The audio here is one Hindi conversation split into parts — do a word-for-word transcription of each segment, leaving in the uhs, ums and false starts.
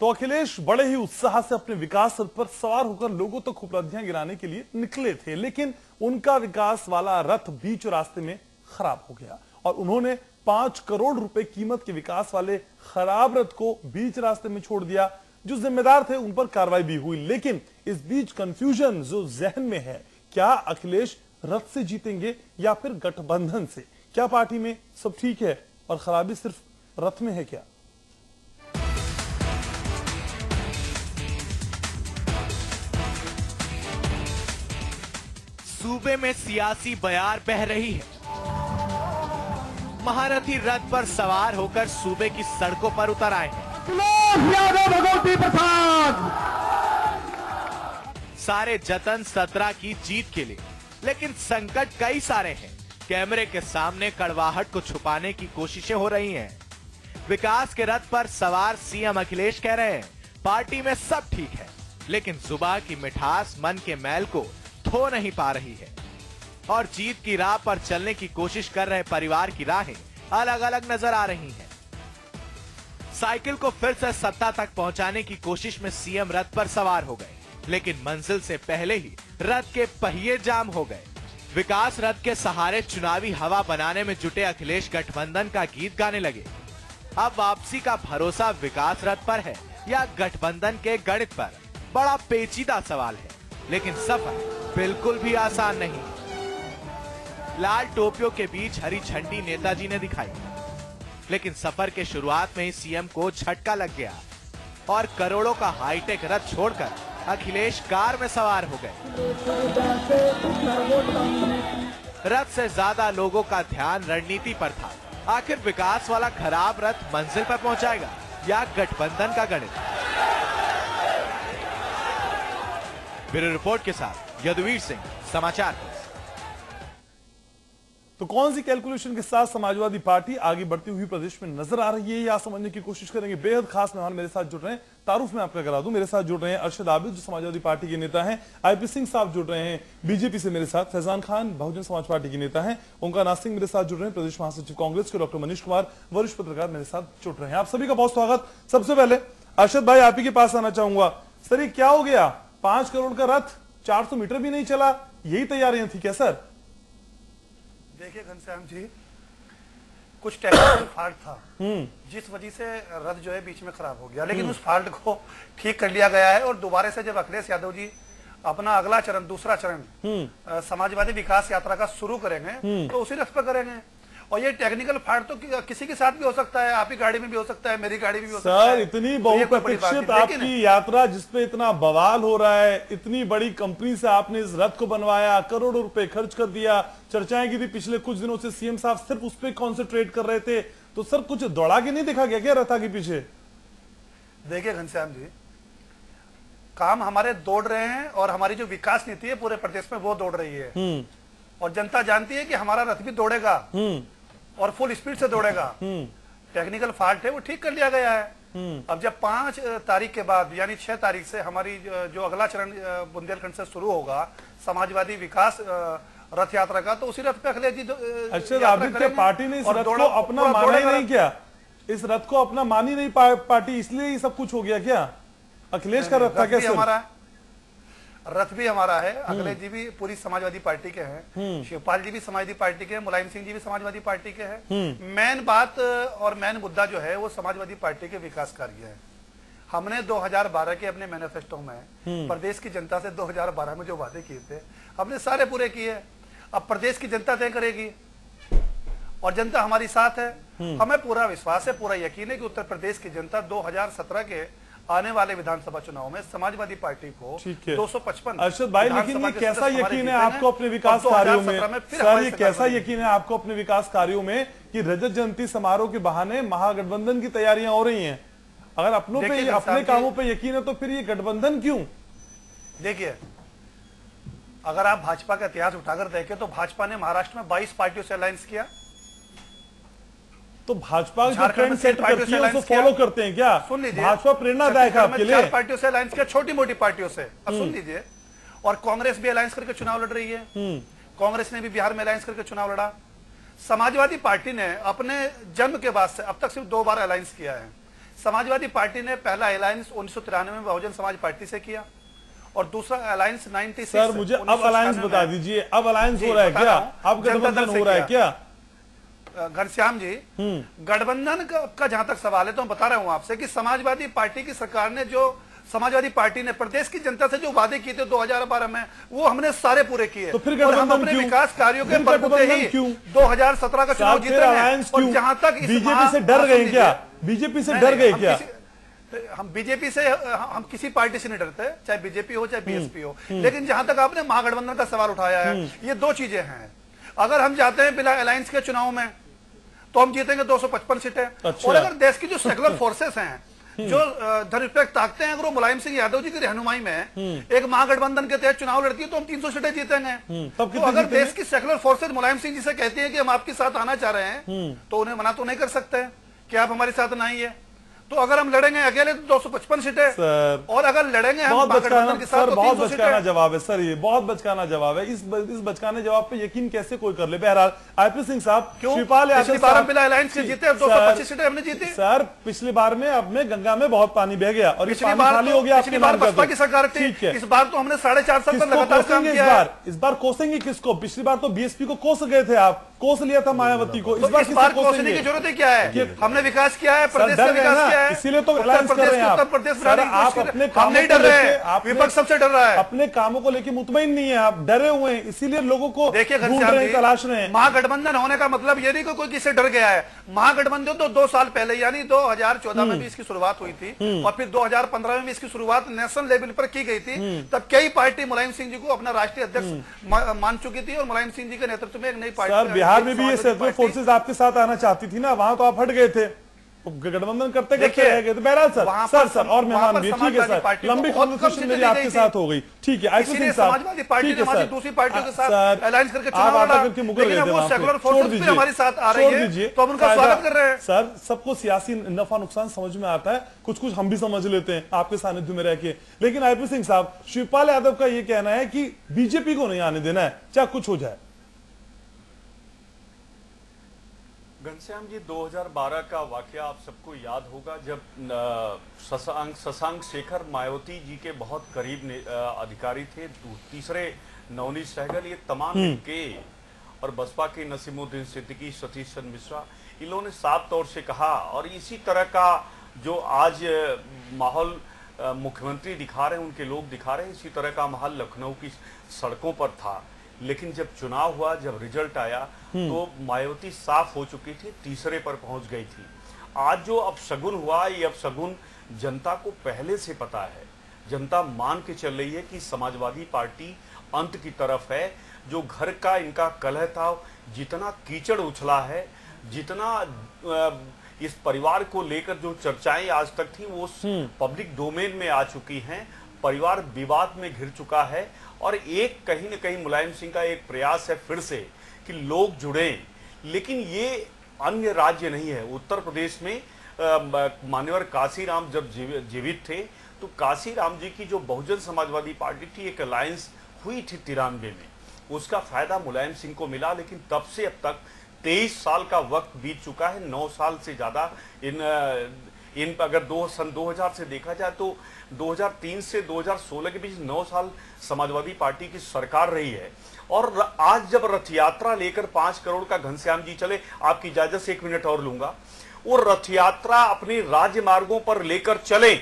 तो अखिलेश बड़े ही उत्साह से अपने विकास रथ पर सवार होकर लोगों तक उपलब्धियां गिराने के लिए निकले थे, लेकिन उनका विकास वाला रथ बीच रास्ते में खराब हो गया और उन्होंने पांच करोड़ रुपए कीमत के विकास वाले खराब रथ को बीच रास्ते में छोड़ दिया। जो जिम्मेदार थे उन पर कार्रवाई भी हुई, लेकिन इस बीच कंफ्यूजन जो जहन में है, क्या अखिलेश रथ से जीतेंगे या फिर गठबंधन से? क्या पार्टी में सब ठीक है और खराबी सिर्फ रथ में है क्या? सूबे में सियासी बयार बह रही है। महारथी रथ पर सवार होकर सूबे की सड़कों पर उतर आए हैं। यादव भगवती प्रसाद सारे जतन सत्रह की जीत के लिए, लेकिन संकट कई सारे हैं। कैमरे के सामने कड़वाहट को छुपाने की कोशिशें हो रही हैं। विकास के रथ पर सवार सीएम अखिलेश कह रहे हैं पार्टी में सब ठीक है, लेकिन जुबान की मिठास मन के मैल को धो नहीं पा रही है और जीत की राह पर चलने की कोशिश कर रहे परिवार की राहें अलग अलग नजर आ रही हैं। साइकिल को फिर से सत्ता तक पहुंचाने की कोशिश में सीएम रथ पर सवार हो गए, लेकिन मंजिल से पहले ही रथ के पहिए जाम हो गए। विकास रथ के सहारे चुनावी हवा बनाने में जुटे अखिलेश गठबंधन का गीत गाने लगे। अब वापसी का भरोसा विकास रथ पर है या गठबंधन के गणित पर? बड़ा पेचीदा सवाल है, लेकिन सफर बिल्कुल भी आसान नहीं। लाल टोपियों के बीच हरी झंडी नेताजी ने दिखाई, लेकिन सफर के शुरुआत में ही सीएम को झटका लग गया और करोड़ों का हाईटेक रथ छोड़कर अखिलेश कार में सवार हो गए। रथ से ज्यादा लोगों का ध्यान रणनीति पर था। आखिर विकास वाला खराब रथ मंजिल पर पहुंचाएगा या गठबंधन का गणित? ब्यूरो रिपोर्ट के साथ यदुवीर सिंह, समाचार। तो कौन सी कैलकुलेशन के साथ समाजवादी पार्टी आगे बढ़ती हुई प्रदेश में नजर आ रही है, यह समझने की कोशिश करेंगे। बेहद खास मेहमान मेरे साथ जुड़ रहे हैं। तारुफ में आपका करा दूं, मेरे साथ जुड़ रहे हैं अरशद आबिद जो समाजवादी पार्टी के नेता हैं, आईपी सिंह साहब जुड़ रहे हैं बीजेपी से मेरे साथ, फैजान खान बहुजन समाज पार्टी के नेता हैं, ओंकार नाथ सिंह मेरे साथ जुड़ रहे हैं प्रदेश महासचिव कांग्रेस के, डॉक्टर मनीष कुमार वरिष्ठ पत्रकार मेरे साथ जुड़ रहे हैं। आप सभी का बहुत स्वागत। सबसे पहले अरशद भाई आप ही के पास आना चाहूंगा। सर ये क्या हो गया, पांच करोड़ का रथ चार सौ मीटर भी नहीं चला, यही तैयारियां थी क्या सर? देखिए घनश्याम जी, कुछ टेक्निकल फॉल्ट था जिस वजह से रथ जो है बीच में खराब हो गया, लेकिन उस फॉल्ट को ठीक कर लिया गया है और दोबारा से जब अखिलेश यादव जी अपना अगला चरण, दूसरा चरण समाजवादी विकास यात्रा का शुरू करेंगे तो उसी रथ पर करेंगे। और ये टेक्निकल फॉल्ट तो कि, किसी के साथ भी हो सकता है, आपकी गाड़ी में भी हो सकता है, मेरी गाड़ी में भी हो सकता है। सर इतनी बहुप्रतीक्षित आपकी यात्रा जिसपे इतना बवाल हो रहा है, इतनी बड़ी कंपनी से आपने इस रथ को बनवाया, करोड़ों रुपए खर्च कर दिया, चर्चाएं की थी पिछले कुछ दिनों से, सीएम साहब सिर्फ उस पर कॉन्सेंट्रेट कर रहे थे, तो सर कुछ दौड़ा के नहीं देखा गया क्या रथा के पीछे? देखिए घनश्याम जी, काम हमारे दौड़ रहे हैं और हमारी जो विकास नीति है पूरे प्रदेश में वो दौड़ रही है और जनता जानती है कि हमारा रथ भी दौड़ेगा और फुल स्पीड से दौड़ेगा। टेक्निकल फॉल्ट है वो ठीक कर लिया गया है। अब जब पांच तारीख के बाद यानी छह तारीख से हमारी जो अगला चरण बुंदेलखंड से शुरू होगा समाजवादी विकास रथ यात्रा का, तो उसी रथ पे अखिलेश जी अच्छा आदित्य पार्टी ने इस रथ को अपना माना ही नहीं क्या? इस रथ को अपना मानी नहीं पार्टी, इसलिए ये सब कुछ हो गया क्या? अखिलेश का रथ था क्या? हमारा रथ भी हमारा है, अखिलेश जी भी पूरी समाजवादी पार्टी के हैं, शिवपाल जी भी समाजवादी पार्टी के हैं, मुलायम सिंह जी भी समाजवादी पार्टी के हैं। मेन बात और मेन मुद्दा जो है वो समाजवादी पार्टी के विकास कार्य है। हमने दो हज़ार बारह के अपने मैनिफेस्टो में प्रदेश की जनता से दो हज़ार बारह में जो वादे किए थे हमने सारे पूरे किए। अब प्रदेश की जनता तय करेगी और जनता हमारी साथ है। हमें पूरा विश्वास है, पूरा यकीन है कि उत्तर प्रदेश की जनता दो हज़ार सत्रह के आने वाले विधानसभा चुनाव में समाजवादी पार्टी को दो सौ पचपन। अरशद भाई लेकिन ये कैसा यकीन है आपको अपने विकास कार्यों में? सर ये कैसा यकीन है आपको अपने विकास कार्यों में कि रजत जयंती समारोह के बहाने महागठबंधन की तैयारियां हो रही हैं? अगर अपनों पे अपने कामों पे यकीन है तो फिर ये गठबंधन क्यों? देखिए, अगर आप भाजपा का इतिहास उठाकर देखें तो भाजपा ने महाराष्ट्र में बाईस पार्टियों से अलायंस किया। तो भाजपा जो ट्रेंड सेट करती है उसको फॉलो करते हैं क्या? सुन लीजिए, भाजपा प्रेरणादायक है आपके लिए। चार पार्टियों से अलायंस किया, छोटी मोटी पार्टियों से। अब सुन लीजिए, और कांग्रेस भी अलायंस करके चुनाव लड़ रही है। कांग्रेस ने भी बिहार में अलायंस करके चुनाव लड़ा। समाजवादी पार्टी ने अपने जन्म के बाद से अब तक सिर्फ दो बार अलायंस किया है। समाजवादी पार्टी ने पहला अलायंस उन्नीस सौ तिरानवे में बहुजन समाज पार्टी से किया और दूसरा अलायंस नाइन्टी सिक्स। सर मुझे अब अलायंस बता दीजिए, अब अलायंस हो रहा है क्या, अब गठबंधन हो रहा है क्या? घनश्याम जी, गठबंधन का, का जहां तक सवाल है तो मैं बता रहा हूं आपसे कि समाजवादी पार्टी की सरकार ने जो समाजवादी पार्टी ने प्रदेश की जनता से जो वादे किए थे दो हज़ार बारह में, वो हमने सारे पूरे किए। तो फिर और हम अपने विकास कार्यों के बलबूते ही दो हज़ार सत्रह का चुनाव जीते हैं। और जहां तक बीजेपी से डर गए क्या? बीजेपी से डर गए क्या? हम बीजेपी से, हम किसी पार्टी से नहीं डरते, चाहे बीजेपी हो चाहे बीएसपी हो। लेकिन जहां तक आपने महागठबंधन का सवाल उठाया है, ये दो चीजें हैं। अगर हम जाते हैं बिना अलायंस के चुनाव में तो हम जीतेंगे दो सौ पचपन सीटें। अच्छा। और अगर देश की जो सेकुलर फोर्सेस हैं, जो धर्मनिरपेक्ष ताकतें हैं, अगर वो मुलायम सिंह यादव जी की रहनुमाई में एक महागठबंधन के तहत चुनाव लड़ती है तो हम तीन सौ सीटें जीतेंगे। तो अगर देश की सेकुलर फोर्सेस मुलायम सिंह जी से कहती है कि हम आपके साथ आना चाह रहे हैं, तो उन्हें मना तो नहीं कर सकते कि आप हमारे साथ ना आइए। तो अगर हम लड़ेंगे अकेले तो दो सौ पचपन सीटें, सर, और अगर लड़ेंगे हम बहुत बचकाना, के साथ सर, तो बहुत तीन सौ बचकाना सीटें। जवाब है सर, ये बहुत बचकाना जवाब है। इस इस बचकाने जवाब पे यकीन कैसे कोई कर ले? बहरहाल आईपी सिंह साहब, शिवपाल यादव पिछली बार हम बिना अलायंस के जीते, दो सौ पच्चीस सीटें हमने जीती। सर पिछली बार में अब में गंगा में बहुत पानी बह गया और पिछली बार खाली हो गया। पिछली बार बसपा की सरकार थी, इस बार तो हमने साढ़े चार साल पर लगातार काम किया है। इस बार कोसेंगे किसको? पिछली बार तो बीएसपी को कोस गए थे आप, कोस लिया था मायावती को। इस बार किसको कोसने की जरूरत है? क्या है, हमने विकास किया है, प्रदेश का विकास किया है, इसीलिए तो अलायंस कर रहे हैं आप। सर, आप अपने हम नहीं डर रहे हैं, विपक्ष सबसे डर रहा है। अपने कामों को लेकर मुतमईन नहीं है, आप डरे हुए हैं, इसीलिए लोगों को देखिए ढूंढ रहे हैं, तलाश रहे हैं। महागठबंधन होने का मतलब ये नहीं कि कोई किससे डर गया है। महागठबंधन तो दो साल पहले यानी दो हज़ार चौदह में भी इसकी शुरुआत हुई थी और फिर दो हज़ार पंद्रह में भी इसकी शुरुआत नेशनल लेवल पर की गई थी। तब कई पार्टी मुलायम सिंह जी को अपना राष्ट्रीय अध्यक्ष मान चुकी थी और मुलायम सिंह जी के नेतृत्व में एक नई पार्टी। सर बिहार में भी ये सेकुलर फोर्सेज आपके साथ आना चाहती थी ना, वहां तो आप हट गए थे, गठबंधन करते करते रह गए। तो बहरहाल सर सर सर और मेहमान भी ठीक है सर, लंबी कन्वर्सेशन मेरी आपके साथ हो गई, ठीक है। आईपी सिंह साहब, समाजवादी पार्टी ने हमारी दूसरी पार्टियों के साथ अलायंस करके आप चुनाव आटा लड़ा, करके मुकर गए थे, वो सेकुलर फोर्सेस भी हमारे साथ आ रही है तो हम उनका स्वागत कर रहे हैं। सर सबको सियासी नफा नुकसान समझ में आता है, कुछ कुछ हम भी समझ लेते हैं आपके सानिध्य में रह के। लेकिन आईपी सिंह साहब, शिवपाल यादव का ये कहना है कि बीजेपी को नहीं आने देना है, चाहे कुछ हो जाए। घनश्याम जी, दो हज़ार बारह का वाकया आप सबको याद होगा, जब शशांक शशांक शेखर मायावती जी के बहुत करीब अधिकारी थे, तीसरे नवनीत सहगल, ये तमाम इनके और बसपा के नसीमुद्दीन सिद्दीकी, सतीश चंद्र मिश्रा, इन लोगों ने साफ तौर से कहा। और इसी तरह का जो आज माहौल मुख्यमंत्री दिखा रहे हैं, उनके लोग दिखा रहे हैं, इसी तरह का माहौल लखनऊ की सड़कों पर था। लेकिन जब चुनाव हुआ, जब रिजल्ट आया, तो मायावती साफ हो चुकी थी, तीसरे पर पहुंच गई थी। आज जो अपशगुन हुआ, ये अपशगुन जनता को पहले से पता है। जनता मान के चल रही है कि समाजवादी पार्टी अंत की तरफ है। जो घर का इनका कलह था, जितना कीचड़ उछला है, जितना इस परिवार को लेकर जो चर्चाएं आज तक थी, वो पब्लिक डोमेन में आ चुकी हैं। परिवार विवाद में घिर चुका है और एक कहीं न कहीं मुलायम सिंह का एक प्रयास है फिर से कि लोग जुड़ें। लेकिन ये अन्य राज्य नहीं है। उत्तर प्रदेश में मान्यवर काशीराम जब जीवित थे, तो काशीराम जी की जो बहुजन समाजवादी पार्टी थी, एक अलायंस हुई थी तिरानवे में, उसका फायदा मुलायम सिंह को मिला। लेकिन तब से अब तक तेईस साल का वक्त बीत चुका है, नौ साल से ज्यादा इन इन अगर दो सन दो हज़ार से देखा जाए तो दो हज़ार तीन से दो हज़ार सोलह के बीच नौ साल समाजवादी पार्टी की सरकार रही है। और आज जब रथ यात्रा लेकर पांच करोड़ का घनश्याम जी चले, आपकी इजाजत से एक मिनट और लूंगा, वो रथ यात्रा अपनी राज्य मार्गों पर लेकर चले,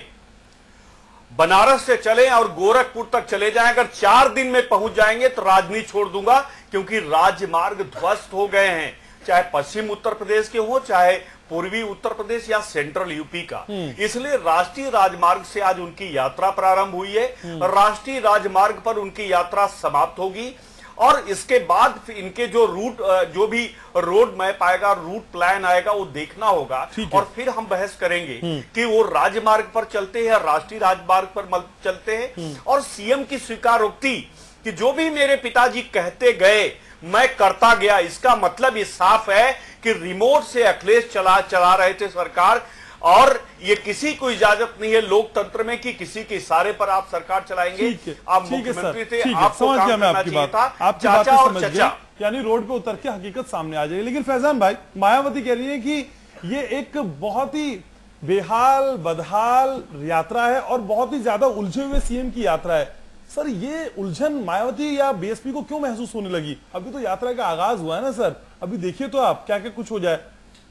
बनारस से चले और गोरखपुर तक चले जाएं, अगर चार दिन में पहुंच जाएंगे तो राजनीति छोड़ दूंगा, क्योंकि राजमार्ग ध्वस्त हो गए हैं, चाहे पश्चिम उत्तर प्रदेश के हो, चाहे पूर्वी उत्तर प्रदेश या सेंट्रल यूपी का। इसलिए राष्ट्रीय राजमार्ग से आज उनकी यात्रा प्रारंभ हुई है, राष्ट्रीय राजमार्ग पर उनकी यात्रा समाप्त होगी और इसके बाद इनके जो रूट, जो भी रोड मैप आएगा, रूट प्लान आएगा, वो देखना होगा और फिर हम बहस करेंगे कि वो राजमार्ग पर चलते हैं या राष्ट्रीय राजमार्ग पर चलते हैं। और सीएम की स्वीकारोक्ति कि जो भी मेरे पिताजी कहते गए मैं करता गया, इसका मतलब ये साफ है कि रिमोट से अखिलेश चला चला रहे थे सरकार, और ये किसी को इजाजत नहीं है लोकतंत्र में कि किसी के इशारे पर आप सरकार चलाएंगे। आप मुख्यमंत्री थे, आपको काम करना चाहिए था, चाचा और चचा। यानी रोड पे उतर के हकीकत सामने आ जाएगी। लेकिन फैजान भाई, मायावती कह रही है कि ये एक बहुत ही बेहाल बदहाल यात्रा है और बहुत ही ज्यादा उलझे हुए सीएम की यात्रा है। सर, ये उलझन मायावती या बीएसपी को क्यों महसूस होने लगी? अभी तो यात्रा का आगाज हुआ है ना सर, अभी देखिए तो आप क्या क्या कुछ हो जाए।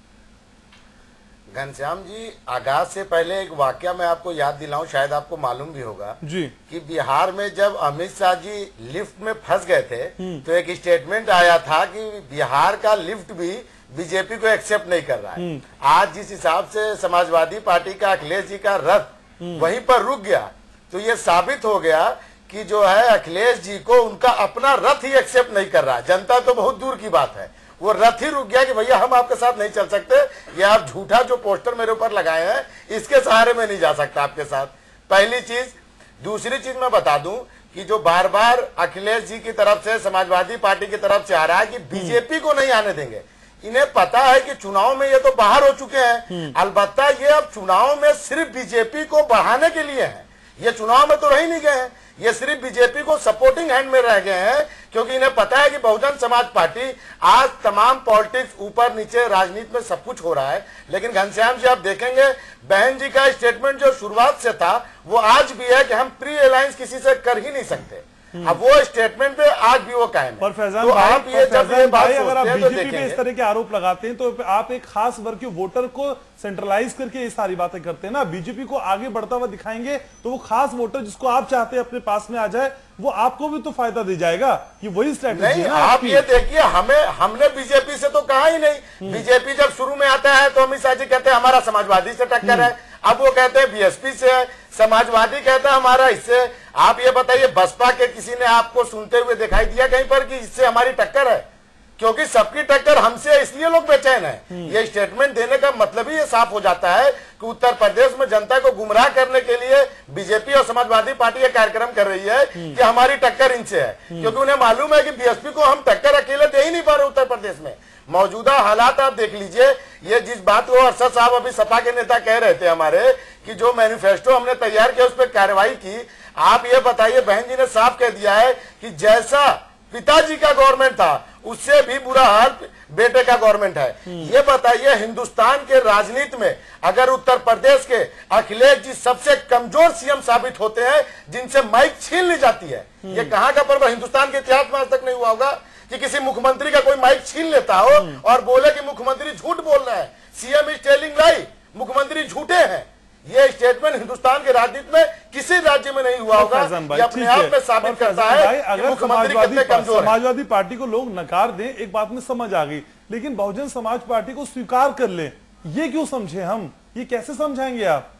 घनश्याम जी, आगाज से पहले एक वाकया मैं आपको याद दिलाऊं, शायद आपको मालूम भी होगा जी, कि बिहार में जब अमित शाह जी लिफ्ट में फंस गए थे तो एक स्टेटमेंट आया था कि बिहार का लिफ्ट भी बीजेपी को एक्सेप्ट नहीं कर रहा है। आज जिस हिसाब से समाजवादी पार्टी का अखिलेश जी का रथ वहीं पर रुक गया, तो ये साबित हो गया कि जो है अखिलेश जी को उनका अपना रथ ही एक्सेप्ट नहीं कर रहा है। जनता तो बहुत दूर की बात है, वो रथ ही रुक गया कि भैया हम आपके साथ नहीं चल सकते, ये आप झूठा जो पोस्टर मेरे ऊपर लगाए हैं इसके सहारे में नहीं जा सकता आपके साथ। पहली चीज। दूसरी चीज मैं बता दूं कि जो बार बार अखिलेश जी की तरफ से समाजवादी पार्टी की तरफ से आ रहा है कि बीजेपी को नहीं आने देंगे, इन्हें पता है कि चुनाव में ये तो बाहर हो चुके हैं, अलबत्ता ये अब चुनाव में सिर्फ बीजेपी को बढ़ाने के लिए है। ये चुनाव में तो रह नहीं गए हैं, ये सिर्फ बीजेपी को सपोर्टिंग हैंड में रह गए हैं, क्योंकि इन्हें पता है कि बहुजन समाज पार्टी आज तमाम पॉलिटिक्स ऊपर नीचे राजनीति में सब कुछ हो रहा है। लेकिन घनश्याम जी, आप देखेंगे बहन जी का स्टेटमेंट जो शुरुआत से था वो आज भी है कि हम प्री अलायंस किसी से कर ही नहीं सकते। अब वो स्टेटमेंट पे आज भी वो कायम है। पर फैजान तो भाई, आप ये जब ये बात अगर आप सोचते हैं तो बीजेपी पे इस तरह के आरोप लगाते हैं तो आप एक खास वर्ग के वोटर को सेंट्रलाइज करके ये सारी बातें करते हैं ना। बीजेपी को आगे बढ़ता हुआ दिखाएंगे तो वो खास वोटर जिसको आप चाहते हैं अपने पास में आ जाए, वो आपको भी तो फायदा दे जाएगा। ये वही स्ट्रैटेजी है ना आप ये देखिए, हमें हमने बीजेपी से तो कहा ही नहीं। बीजेपी जब शुरू में आता है तो अमित शाह जी कहते हैं हमारा समाजवादी से टक्कर है, अब वो कहते हैं बीएसपी से है, समाजवादी कहता है हमारा इससे। आप ये बताइए, बसपा के किसी ने आपको सुनते हुए दिखाई दिया कहीं पर कि इससे हमारी टक्कर है? क्योंकि सबकी टक्कर हमसे, इसलिए लोग बेचैन है। ये स्टेटमेंट देने का मतलब ही ये साफ हो जाता है कि उत्तर प्रदेश में जनता को गुमराह करने के लिए बीजेपी और समाजवादी पार्टी ये कार्यक्रम कर रही है कि हमारी टक्कर इनसे है, क्योंकि उन्हें मालूम है कि बीएसपी को हम टक्कर अकेले दे ही नहीं पा रहे उत्तर प्रदेश में। मौजूदा हालात आप देख लीजिए। ये जिस बात को अरशद साहब अभी सपा के नेता कह रहे थे हमारे कि जो मैनिफेस्टो हमने तैयार किया उस पर कार्रवाई की, आप ये बताइए, बहन जी ने साफ कह दिया है कि जैसा पिताजी का गवर्नमेंट था उससे भी बुरा हाल बेटे का गवर्नमेंट है। ये बताइए, हिंदुस्तान के राजनीति में अगर उत्तर प्रदेश के अखिलेश जी सबसे कमजोर सीएम साबित होते हैं जिनसे माइक छीन ली जाती है, ये कहां का पर्व? हिंदुस्तान के इतिहास में आज तक नहीं हुआ होगा कि किसी मुख्यमंत्री का कोई माइक छीन लेता हो और बोले कि मुख्यमंत्री झूठ बोल रहे हैं, सीएम इज टेलिंग लाई, मुख्यमंत्री झूठे हैं। ये स्टेटमेंट हिंदुस्तान के राजनीति में किसी राज्य में नहीं हुआ होगा। ये अपने आप में साबित करता है कि मुख्यमंत्री कितने कमजोर है। समाजवादी पार्टी को लोग नकार दें, एक बात में समझ आ गई, लेकिन बहुजन समाज पार्टी को स्वीकार कर ले, ये क्यों समझे हम? ये कैसे समझाएंगे आप?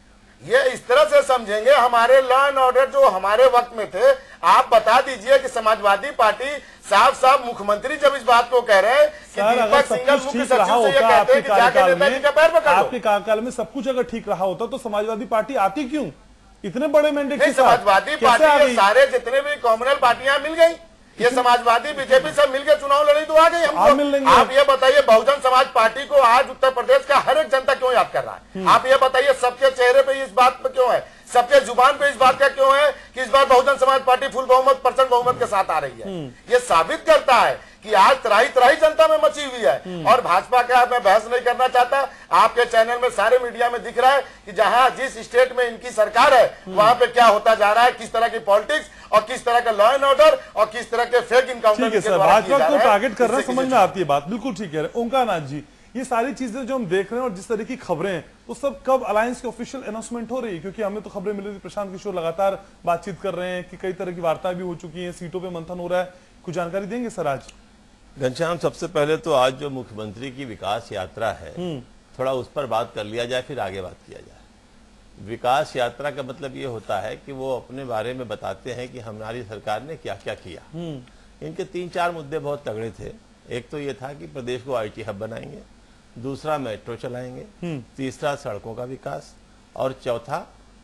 ये इस तरह से समझेंगे, हमारे लॉ एंड ऑर्डर जो हमारे वक्त में थे, आप बता दीजिए कि समाजवादी पार्टी साफ साफ मुख्यमंत्री जब इस बात को कह रहे हैं कि दीपक सिंघल मुख्य सचिव से ये कहते हैं कि जाके नेताजी का पैर पकड़ लो। आपके कार्यकाल में सब कुछ अगर ठीक रहा होता तो समाजवादी पार्टी आती क्यों इतने बड़े मैंडेट के साथ? समाजवादी पार्टी सारे जितने भी कॉम्युनल पार्टियां मिल गई, ये समाजवादी बीजेपी सब मिलकर चुनाव लड़ी तो आ गई हमको। आप ये बताइए, बहुजन समाज पार्टी को आज उत्तर प्रदेश का हर एक जनता क्यों याद कर रहा है? आप ये बताइए, सबके चेहरे पे इस बात पे क्यों है, सबके जुबान पे इस बात का क्यों है कि इस बार बहुजन समाज पार्टी फुल बहुमत परसेंट बहुमत के साथ आ रही है? ये साबित करता है कि आज तराई तराई जनता में मची हुई है। और भाजपा का मैं बहस नहीं करना चाहता, आपके चैनल में सारे मीडिया में दिख रहा है कि जहां जिस स्टेट में इनकी सरकार है वहां पे क्या होता जा रहा है, किस तरह की पॉलिटिक्स और किस तरह का लॉ एंड ऑर्डर और किस तरह के फेक इनकाउंटर भाजपा को टारगेट करना समझ में आती है बात, बिल्कुल ठीक है। ओंकार नाथ जी, ये सारी चीजें जो हम देख रहे हैं और जिस तरह की खबरें हैं, वो सब कब अलायंस की ऑफिशियल अनाउंसमेंट हो रही है? क्योंकि हमें तो खबरें मिल रही थी, प्रशांत किशोर लगातार बातचीत कर रहे हैं कि कई तरह की वार्ताएं भी हो चुकी हैं, सीटों पे मंथन हो रहा है, कुछ जानकारी देंगे सर आज? घनश्याम, सबसे पहले तो आज जो मुख्यमंत्री की विकास यात्रा है, थोड़ा उस पर बात कर लिया जाए, फिर आगे बात किया जाए। विकास यात्रा का मतलब ये होता है कि वो अपने बारे में बताते हैं कि हमारी सरकार ने क्या क्या किया। इनके तीन चार मुद्दे बहुत तगड़े थे। एक तो ये था कि प्रदेश को आईटी हब बनाएंगे, दूसरा मेट्रो चलाएंगे, तीसरा सड़कों का विकास और चौथा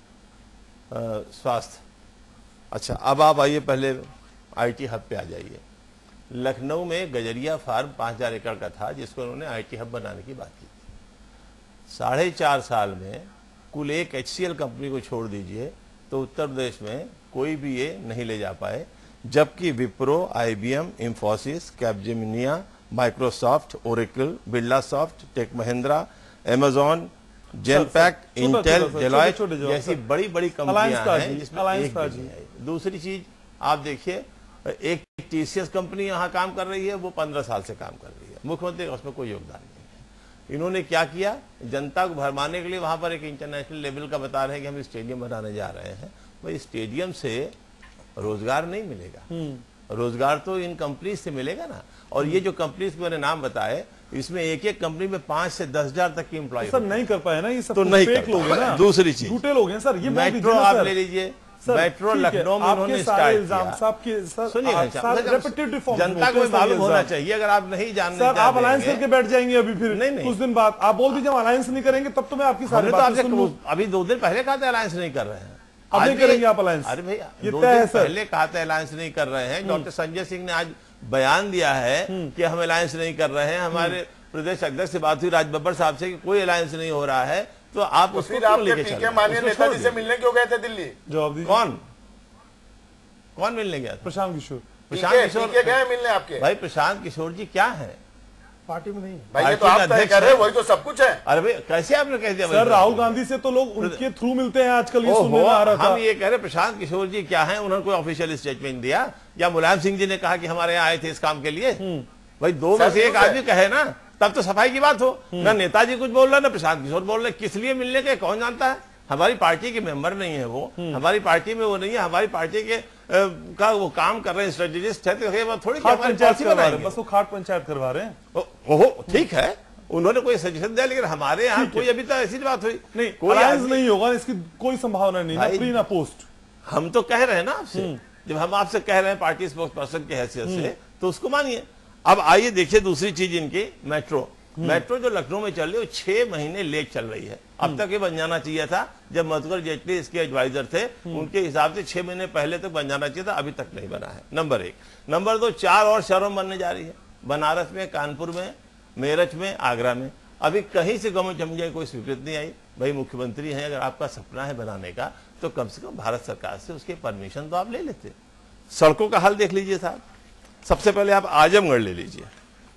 स्वास्थ्य। अच्छा, अब आप आइए पहले आईटी हब पे आ जाइए। लखनऊ में गजरिया फार्म पांच हजार एकड़ का था जिसको उन्होंने आईटी हब बनाने की बात की थी। साढ़े चार साल में कुल एक एचसीएल कंपनी को छोड़ दीजिए तो उत्तर प्रदेश में कोई भी ये नहीं ले जा पाए, जबकि Wipro, IBM, Infosys, Capgemini, Microsoft, Oracle, Birla soft, Tech Mahindra, Amazon, Genpact, Intel, छोटे- डेलॉयट छोटे जवाब, जैसी सर। बड़ी बड़ी कंपनियां अलायंस का हैं जी, जिसमें अलायंस एक का भी जी। नहीं आई। दूसरी चीज आप देखिए, एक टीसीएस कंपनी यहाँ काम कर रही है, वो पंद्रह साल से काम कर रही है, मुख्यमंत्री का उसमें कोई योगदान नहीं है। इन्होंने क्या किया, जनता को भरमाने के लिए वहां पर एक इंटरनेशनल लेवल का बता रहे हैं कि हम स्टेडियम बनाने जा रहे हैं। भाई स्टेडियम से रोजगार नहीं मिलेगा, रोजगार तो इन कंपनी से मिलेगा ना। और ये जो कंपनी के मैंने नाम बताए, इसमें एक एक कंपनी में पांच से दस हजार तक की एम्प्लॉय सर नहीं कर पाए ना, ये सब तो कुछ नहीं फेक कर लोग हैं ना, दूसरी चीज, झूठे लोग हैं सर। ये बोल मेट्रो दीजिए ना आप सर। ले लीजिए, सर, मेट्रो ठीक है, लखनऊ में आपके उन्होंने सारे स्टार्ट इल्जाम किया। साहब के सर, सुनिए आप सारे repetitive form में जनता होते को हैं सर मालूम ये होना इल्जाम। चाहिए। अगर आप नहीं जानने सर आप अलायंस चाहेंगे- करके बैठ जाएंगे अभी, फिर नहीं, नहीं। कुछ दिन बाद आप बोल दीजिए हम अलायंस नहीं करेंगे, तब तो मैं आपकी सारी हमने तो बातें आपसे सुन लूं। अभी दो दिन पहले कहा था अलायंस नहीं कर रहे हैं, अब आज नहीं भी- करेंगे आप अलायंस? अरे भैया ये दो तय है दिन सर। पहले कहा था अलायंस नहीं कर रहे हैं। डॉक्टर संजय सिंह ने आज बयान दिया है कि हम अलायंस नहीं कर रहे हैं। हमारे प्रदेश अध्यक्ष से बात हुई राज बब्बर साहब से कि कोई अलायंस नहीं हो रहा है, तो आप उसको फिर क्यों आपके लेके पीके चल माननीय रहे हैं? नेताजी से मिलने क्यों गए थे दिल्ली? जवाब दीजिए। कौन कौन मिलने गया था? प्रशांत किशोर। प्रशांत पीके किशोर पीके गए मिलने आपके? भाई प्रशांत किशोर जी क्या है? पार्टी में नहीं। भाई ये तो पार्टी आप के तय अध्यक्ष कर रहे हैं, हैं। वही तो सब कुछ है। अरे भाई कैसे आपने कह दिया? सर राहुल गांधी से तो लोग उनके थ्रू मिलते हैं आजकल, ये सुनने में आ रहा था। हम ये कह रहे प्रशांत किशोर जी क्या है, उन्होंने कोई ऑफिशियल स्टेटमेंट दिया या मुलायम सिंह जी ने कहा कि हमारे यहाँ आए थे इस काम के लिए? भाई दो में से एक आदमी कहे ना, तब तो सफाई की बात हो। ना नेताजी कुछ बोल रहे ना प्रशांत किशोर बोल रहे, किस लिए मिलने के कौन जानता है? हमारी पार्टी के मेंबर नहीं है वो, हमारी पार्टी में वो नहीं है, हमारी पार्टी के आ, का वो काम कर रहे हैं, स्ट्रेटेजिस्ट है, तो ये बात थोड़ी कि खाट हमारी पंचायत पॉलिसी करवा रहे बनाएंगे। हैं, बस वो खाट पंचायत करवा रहे हैं। ओ- ओहो ठीक है, उन्होंने कोई सजेशन दिया, लेकिन हमारे यहाँ कोई अभी तक ऐसी बात हुई नहीं, कोई अलायंस आदमी- नहीं होगा, इसकी कोई संभावना नहीं, ना भाई- प्री ना पोस्ट। हम तो कह रहे हैं ना आपसे, जब हम आपसे कह रहे हैं पार्टी स्पोक्स पर्सन की हैसियत से, तो उसको मानिए। अब आइए देखिए दूसरी चीज इनकी, मेट्रो मेट्रो जो लखनऊ में चल रही है वो छह महीने लेट चल रही है। अब तक ये बन जाना चाहिए था, जब मधुकर जेटली इसके एडवाइजर थे, उनके हिसाब से छह महीने पहले तक बन जाना चाहिए था, अभी तक नहीं बना है। नंबर एक। नंबर दो, चार और शहरों में बनने जा रही है, बनारस में, कानपुर में, मेरठ में, आगरा में। अभी कहीं से गवर्नमेंट समझे कोई स्वीकृति नहीं आई। भाई मुख्यमंत्री हैं, अगर आपका सपना है बनाने का, तो कम से कम भारत सरकार से उसके परमिशन तो आप ले लेते। सड़कों का हाल देख लीजिए साहब, सबसे पहले आप आजमगढ़ ले लीजिए,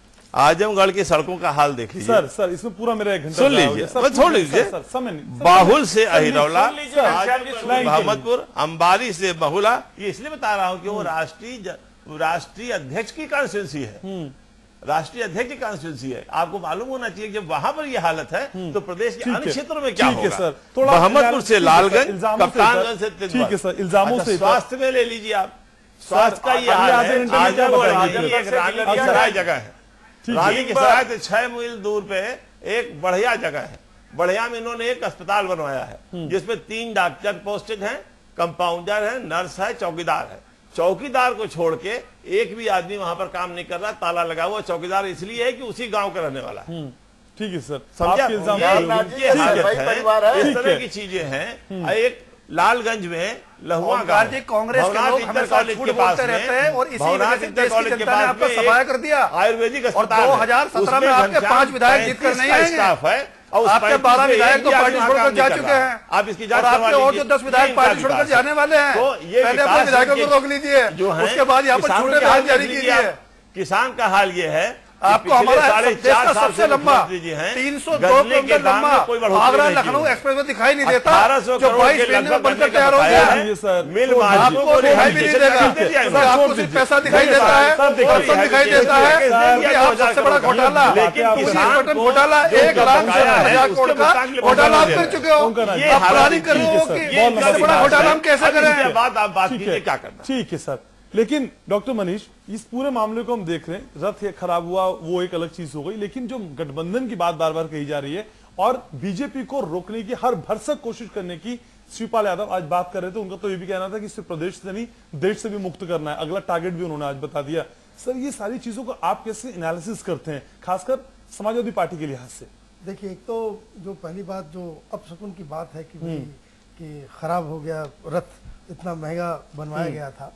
आजमगढ़ की सड़कों का हाल देख लीजिए। सर सर इसमें पूरा मेरा एक घंटा सुन जाएगा। लीजिए, सर, बस छोड़ सर, लीजिए। सर, समय नहीं, सर, बाहुल से सर, अहिरौला, सुन लीजिए, आज मोहम्मदपुर, अंबारी से बहुला, ये इसलिए बता रहा हूं कि वो राष्ट्रीय ज- राष्ट्रीय अध्यक्ष की कॉन्स्टिट्यूंसी है, राष्ट्रीय अध्यक्ष की कॉन्स्टिट्यूंसी है। आपको मालूम होना चाहिए जब वहां पर ये हालत है, तो प्रदेश के ठीक अन्य है, क्षेत्रों में क्या ठीक है होगा? सर, थोड़ा मोहम्मदपुर से ठीक है सर, लालगंज, इल्जामों से कप्तानगंज से इधर- तिलवा। ठीक है सर, इल्जामों अच्छा, से इधर- स्वास्थ्य में ले लीजिए आप, स्वास्थ्य का ये अगले हाल आधे है। घंटे में क्या आजमगढ़ बताएंगे? एक रानी की सराय जगह है, रानी की सराय से छह मील दूर पे एक बढ़िया जगह है। बढ़िया में इन्होंने एक अस्पताल बनवाया है, जिसमें तीन डॉक्टर पोस्टेड हैं, कंपाउंडर है, नर्स है, चौकीदार है। चौकीदार को छोड़ के एक भी आदमी वहां पर काम नहीं कर रहा, ताला लगा हुआ। चौकीदार इसलिए है कि उसी गांव का रहने वाला है। ठीक है सर, समझा? आपके इल्जाम ये- ठीक ये है। हालत भाई है, परिवार है। इस ठीक तरह है। की चीजें हैं। एक लालगंज में लहुआ ओमकार गांव, जी, कांग्रेस के भवनाथ लोग इंटर हमेशा कॉलेज झूठ के पास बोलते में, रहते हैं और इसी भवनाथ वजह से इंटर देश की कॉलेज के जनता ने पास आपका में सफाया एक कर दिया। आयुर्वेदिक और अस्पताल है। दो हज़ार सत्रह उसमें में आपके घनश्याम पांच विधायक जीत कर पैंतीस नहीं का आएंगे। स्टाफ है, और उस आपके पैंतीस बारह में विधायक एक तो भी पार्टी आदमी छोड़कर काम नहीं जा कर चुके रहा। हैं। आप इसकी जांच और करवा आपके और लीजिए। जो दस विधायक ये पार्टी इनका छोड़कर विकास है। जाने वाले हैं, तो ये पहले अपने विकास विधायकों को के- रोक लीजिए, जो है, उसके बाद यहाँ पर किसानों छूटे का हाल भेज जारी देख लीजिए कीजिए। आप। किसान का हाल ये है कि आपको पिछले हमारा साढ़े देश चार का साल सबसे से लंबा मुख्यमंत्री जी हैं, तीन सौ दो गन्ने के किलोमीटर दाम में लंबा कोई बढ़ोतरी आगरा नहीं की लखनऊ हुई। एक्सप्रेस में दिखाई नहीं देता, अठारह सौ जो करोड़ बाईस के महीने में लगभग बनकर बनने का तैयार हो बताया गया है। ये सर, मिल छोड़ मालिकों दीजिए। को आपको दिखाई भी नहीं रिहाई देगा, दे दिया है। और आपको सिर्फ पैसा दिखाई देता है, सब दिखाई और सब दिखाई देता है कि आप सबसे बड़ा घोटाला, लेकिन पुलिस किसान बटन को घोटाला, जो एक लाख बकाया है, हजार करोड़ उसके का मुताबिक ले घोटाला आप बता कर दे चुके हो। कौन कर रहा है? ये आप हालत प्लानिंग कर रहे ठीक है हो सर, कि बहुत लंबा सबसे बड़ा विकास घोटाला है। हम कैसे अब करें। इसके बाद आप बात ठीक कीजिए है, क्या करना। ठीक है सर। लेकिन डॉक्टर मनीष, इस पूरे मामले को हम देख रहे हैं, रथ ये खराब हुआ वो एक अलग चीज हो गई, लेकिन जो गठबंधन की बात बार बार कही जा रही है और बीजेपी को रोकने की हर भरसक कोशिश करने की शिवपाल यादव आज बात कर रहे थे। उनका तो ये भी कहना था कि सिर्फ प्रदेश से नहीं देश से भी मुक्त करना है, अगला टारगेट भी उन्होंने आज बता दिया। सर ये सारी चीजों को आप कैसे एनालिसिस करते हैं, खासकर समाजवादी पार्टी के लिहाज से? देखिए, एक तो जो पहली बात जो अपशकुन की बात है कि भाई कि खराब हो गया रथ, इतना महंगा बनवाया गया था।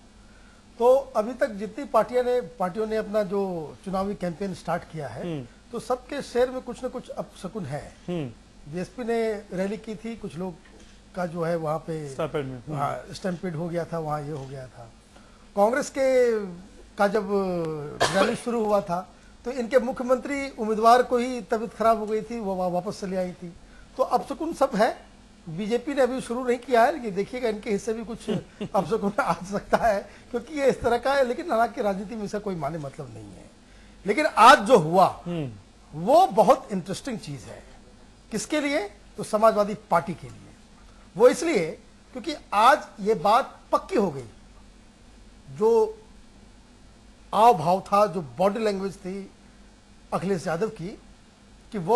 तो अभी तक जितनी पार्टियां ने पार्टियों ने अपना जो चुनावी कैंपेन स्टार्ट किया है, तो सबके शहर में कुछ न कुछ अपशकुन है। बीएसपी ने रैली की थी, कुछ लोग का जो है वहाँ पे स्टैम्पेड में। हाँ स्टैम्पेड हो गया था, वहाँ ये हो गया था। कांग्रेस के का जब रैली शुरू हुआ था तो इनके मुख्यमंत्री उम्मीदवार को ही तबीयत खराब हो गई थी, वो वहाँ वापस चली आई थी। तो अपशकुन सब है। बीजेपी ने अभी शुरू नहीं किया है, लेकिन देखिएगा इनके हिस्से भी कुछ अपशकुन आ सकता है, क्योंकि ये इस तरह का है। लेकिन हालांकि राजनीति में इसका कोई माने मतलब नहीं है। लेकिन आज जो हुआ वो बहुत इंटरेस्टिंग चीज है। किसके लिए? तो समाजवादी पार्टी के लिए। वो इसलिए क्योंकि आज ये बात पक्की हो गई, जो आव भाव था, जो बॉडी लैंग्वेज थी अखिलेश यादव की, कि वो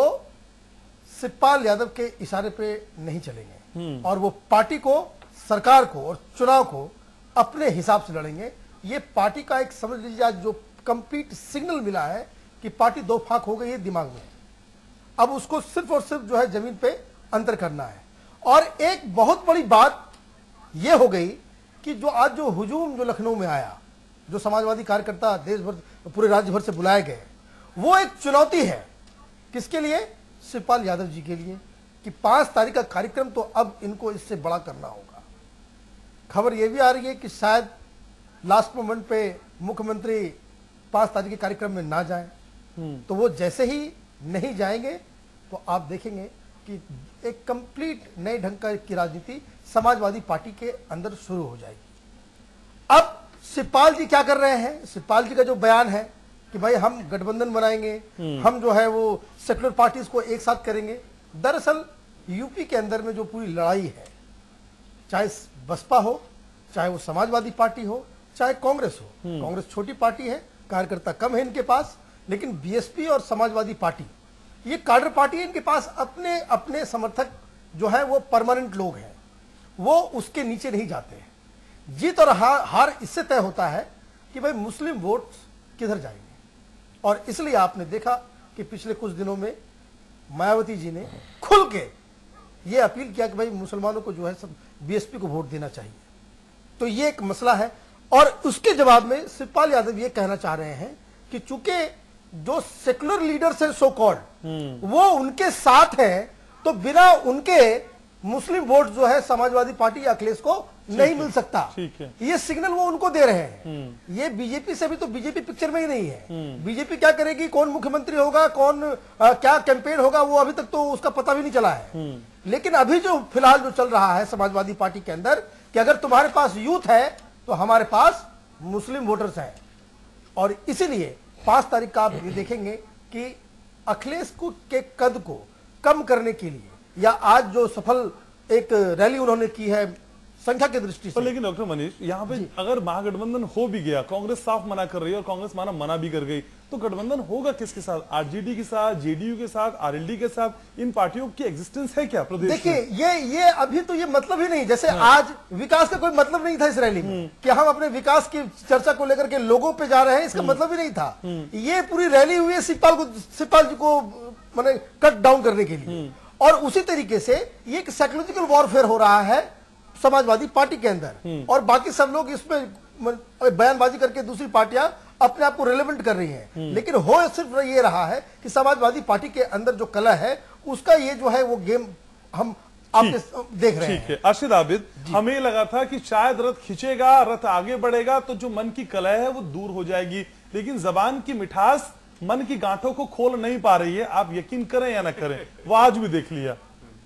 शिवपाल यादव के इशारे पे नहीं चलेंगे और वो पार्टी को, सरकार को और चुनाव को अपने हिसाब से लड़ेंगे। ये पार्टी का एक, समझ लीजिए, आज जो कंप्लीट सिग्नल मिला है कि पार्टी दो फाक हो गई है दिमाग में। अब उसको सिर्फ और सिर्फ जो है जमीन पे अंतर करना है। और एक बहुत बड़ी बात यह हो गई कि जो आज जो हुजूम जो लखनऊ में आया, जो समाजवादी कार्यकर्ता देश भर, पूरे राज्य भर से बुलाए गए, वो एक चुनौती है। किसके लिए? शिवपाल यादव जी के लिए, कि पांच तारीख का कार्यक्रम तो अब इनको इससे बड़ा करना होगा। खबर यह भी आ रही है कि शायद लास्ट मोमेंट पे मुख्यमंत्री पांच तारीख के कार्यक्रम में ना जाएं, तो वो जैसे ही नहीं जाएंगे तो आप देखेंगे कि एक कंप्लीट नए ढंग का की राजनीति समाजवादी पार्टी के अंदर शुरू हो जाएगी। अब शिवपाल जी क्या कर रहे हैं? शिवपाल जी का जो बयान है कि भाई हम गठबंधन बनाएंगे, हम जो है वो सेक्युलर पार्टीज को एक साथ करेंगे। दरअसल यूपी के अंदर में जो पूरी लड़ाई है, चाहे बसपा हो, चाहे वो समाजवादी पार्टी हो, चाहे कांग्रेस हो, कांग्रेस छोटी पार्टी है, कार्यकर्ता कम है इनके पास, लेकिन बीएसपी और समाजवादी पार्टी ये कार्डर पार्टी है। इनके पास अपने अपने समर्थक जो है वो परमानेंट लोग हैं, वो उसके नीचे नहीं जाते हैं। जीत और हार हार इससे तय होता है कि भाई मुस्लिम वोट किधर जाएंगे। और इसलिए आपने देखा कि पिछले कुछ दिनों में मायावती जी ने खुल के ये अपील किया कि भाई मुसलमानों को जो है सब बीएसपी को वोट देना चाहिए। तो ये एक मसला है। और उसके जवाब में शिवपाल यादव ये कहना चाह रहे हैं कि चूंकि जो सेकुलर लीडर्स हैं सो कॉल्ड वो उनके साथ है, तो बिना उनके मुस्लिम वोट जो है समाजवादी पार्टी या अखिलेश को नहीं मिल सकता। ये सिग्नल वो उनको दे रहे हैं। ये बीजेपी से भी, तो बीजेपी पिक्चर में ही नहीं है। बीजेपी क्या करेगी, कौन मुख्यमंत्री होगा, कौन आ, क्या कैंपेन होगा, वो अभी तक तो उसका पता भी नहीं चला है। लेकिन अभी जो फिलहाल जो चल रहा है समाजवादी पार्टी के अंदर कि अगर तुम्हारे पास यूथ है तो हमारे पास मुस्लिम वोटर्स हैं। और इसीलिए पांच तारीख का आप ये देखेंगे कि अखिलेश को के कद को कम करने के लिए, या आज जो सफल एक रैली उन्होंने की है संख्या की दृष्टि से। लेकिन डॉक्टर मनीष, यहाँ पे अगर महागठबंधन हो भी गया, कांग्रेस साफ मना कर रही है और कांग्रेस माना मना भी कर गई, तो गठबंधन होगा किसके साथ? आरजेडी के साथ, जेडीयू के साथ, आरएलडी के साथ? इन पार्टियों की एग्जिस्टेंस है क्या प्रदेश में? देखिए, ये ये अभी तो ये मतलब ही नहीं। जैसे हाँ। आज विकास का कोई मतलब नहीं था इस रैली में कि हम अपने विकास की चर्चा को लेकर के लोगों पे जा रहे हैं, इसका मतलब ही नहीं था। ये पूरी रैली हुई है शिवपाल को शिवपाल जी को माने कट डाउन करने के लिए। और उसी तरीके से ये एक साइकोलॉजिकल वॉरफेयर हो रहा है समाजवादी पार्टी के अंदर, और बाकी सब लोग इसमें बयानबाजी करके दूसरी पार्टियां अपने आप को रिलेवेंट कर रही हैं। लेकिन हो सिर्फ ये रहा है कि समाजवादी पार्टी के अंदर जो कला है उसका ये जो है वो गेम हम आपके देख रहे हैं। अर्शद आबिद, हमें लगा था कि शायद रथ खींचेगा, रथ आगे बढ़ेगा तो जो मन की कला है वो दूर हो जाएगी, लेकिन जबान की मिठास मन की गांठों को खोल नहीं पा रही है। आप यकीन करें या ना करें, वो आज भी देख लिया।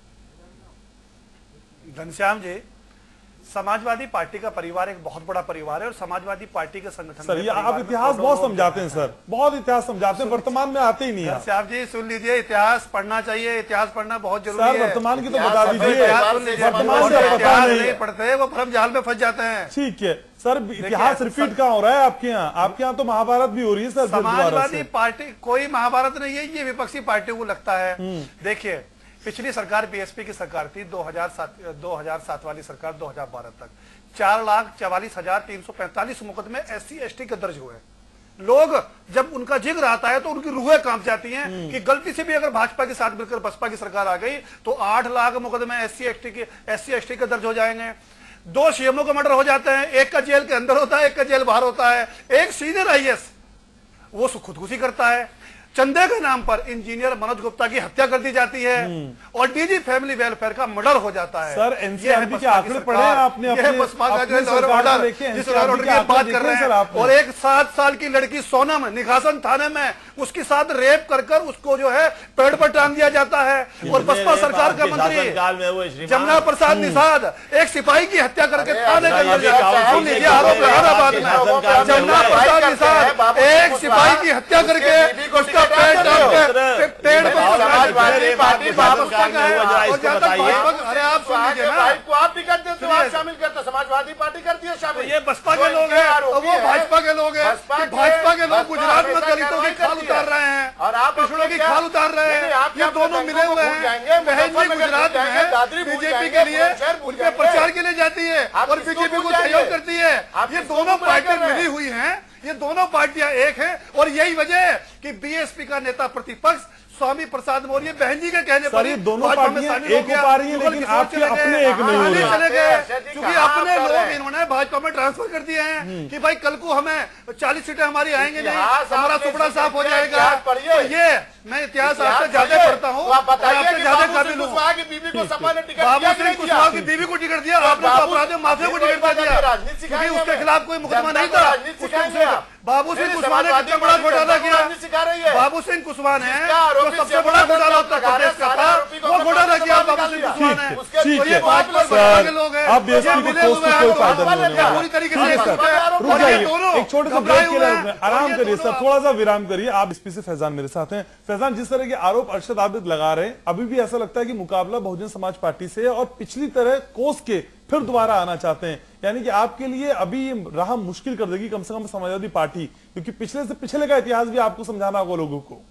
घनश्याम जी, समाजवादी पार्टी का परिवार एक बहुत बड़ा परिवार है और समाजवादी पार्टी के संगठन सर, ये आप इतिहास बहुत समझाते हैं सर, बहुत इतिहास समझाते हैं, वर्तमान में आते ही नहीं है। घनश्याम जी सुन लीजिए, इतिहास पढ़ना चाहिए, इतिहास पढ़ना बहुत जरूरी है। वर्तमान की तो बता दीजिए, वर्तमान का पता नहीं पढ़ते, वो भ्रम जाल में फंस जाते हैं। ठीक है सर, इतिहास रिपीट कहाँ हो रहा है आपके यहाँ? आपके यहाँ तो महाभारत भी हो रही है सर। समाजवादी पार्टी कोई महाभारत नहीं है, ये विपक्षी पार्टियों को लगता है। देखिए, पिछली सरकार बीएसपी की सरकार थी, दो हज़ार सात वाली सरकार दो हज़ार बारह तक चार लाख चवालीस हजार तीन सौ पैंतालीस मुकदमे एस सी एस टी के दर्ज हुए। लोग जब उनका जिक्र आता है तो उनकी रूहें कांप जाती हैं कि गलती से भी अगर भाजपा के साथ मिलकर बसपा की सरकार आ गई तो आठ लाख मुकदमे एस सी एस टी के एस सी एस टी के दर्ज हो जाएंगे। दो सीएमओ का मर्डर हो जाते हैं, एक का जेल के अंदर होता है, एक का जेल बाहर होता है। एक सीनियर आई ए एस वो खुदकुशी करता है। चंदे के नाम पर इंजीनियर मनोज गुप्ता की हत्या कर दी जाती है और डीजी फैमिली वेलफेयर का मर्डर हो जाता है। सर एनसीआरबी के आंकड़े पढ़े हैं आपने? अपने बसपा का जो ऑर्डर जिस ऑर्डर की बात कर रहे हैं, और एक सात साल की लड़की सोनम निघासन थाने में उसके साथ रेप कर कर उसको जो है पेड़ पर टांग दिया जाता है। और बसपा सरकार का मंत्री जमुना प्रसाद निषाद एक सिपाही की हत्या करके थाने के अंदर आरोप इलाहाबाद में जमुना प्रसाद निषाद एक सिपाही की हत्या करके उसका पेड़ पेड़ समाजवादी पार्टी अरे आप सुन लीजिए ना, को आप भी करते तो आप शामिल करते, समाजवादी पार्टी करती है शामिल। ये बसपा के लोग हैं और वो भाजपा के लोग हैं। भाजपा के लोग गुजरात में दलितों की खाल उतार रहे हैं और आप पिछड़ों की खाल उतार रहे हैं। ये दोनों मिले हुए हैं। बहन जी गुजरात में बीजेपी के लिए उनके प्रचार के लिए जाती है और बीजेपी को सहयोग करती है। ये दोनों पार्टियां मिली हुई हैं, ये दोनों पार्टियां एक हैं और यही वजह है कि बीएसपी का नेता प्रतिपक्ष स्वामी प्रसाद मौर्य बहन जी के कहने पर ये दोनों पार्टियां एक हो पा रही हैं, लेकिन आपके अपने एक नहीं हो रहे चले गए क्योंकि अपने लोग इन्होंने भाजपा में ट्रांसफर कर दिए हैं कि भाई कल को हमें चालीस सीटें हमारी आएंगी नहीं, हमारा सुपड़ा साफ हो जाएगा। तो ये मैं इतिहास आपसे ज्यादा पढ़ता हूँ, आपसे ज्यादा काबिल हूँ। बाबू सिंह कुशवाहा की बीवी को टिकट दिया आपने, तो अपराधी माफिया को टिकट दिया क्योंकि उसके खिलाफ कोई मुकदमा नहीं था। बाबू सिंह कुशवाहा ने कितना बड़ा घोटाला किया। बाबू सिंह कुशवाहा ने जो सबसे बड़ा घोटाला उत्तर प्रदेश का था वो घोटाला किया बाबू सिंह कुशवाहा ने। ठीक है भाजपा के लोग हैं, आप बीएसपी को पोस्ट को कोई फायदा नहीं होने पूरी तरीके से रुक जाइए, एक छोटे से ब्रेक के लिए आराम करिए सर, थोड़ा सा विराम करिए। आप इसपी से फैजान मेरे साथ हैं। फैजान, जिस तरह के आरोप अरशद आबिद लगा रहे हैं, अभी भी ऐसा लगता है कि मुकाबला बहुजन समाज पार्टी से और पिछली तरह कोस के फिर दोबारा आना चाहते हैं, यानी कि आपके लिए अभी ये राह मुश्किल कर देगी कम से कम समाजवादी पार्टी, क्योंकि पिछले से पिछले का इतिहास भी आपको समझाना होगा लोगों को।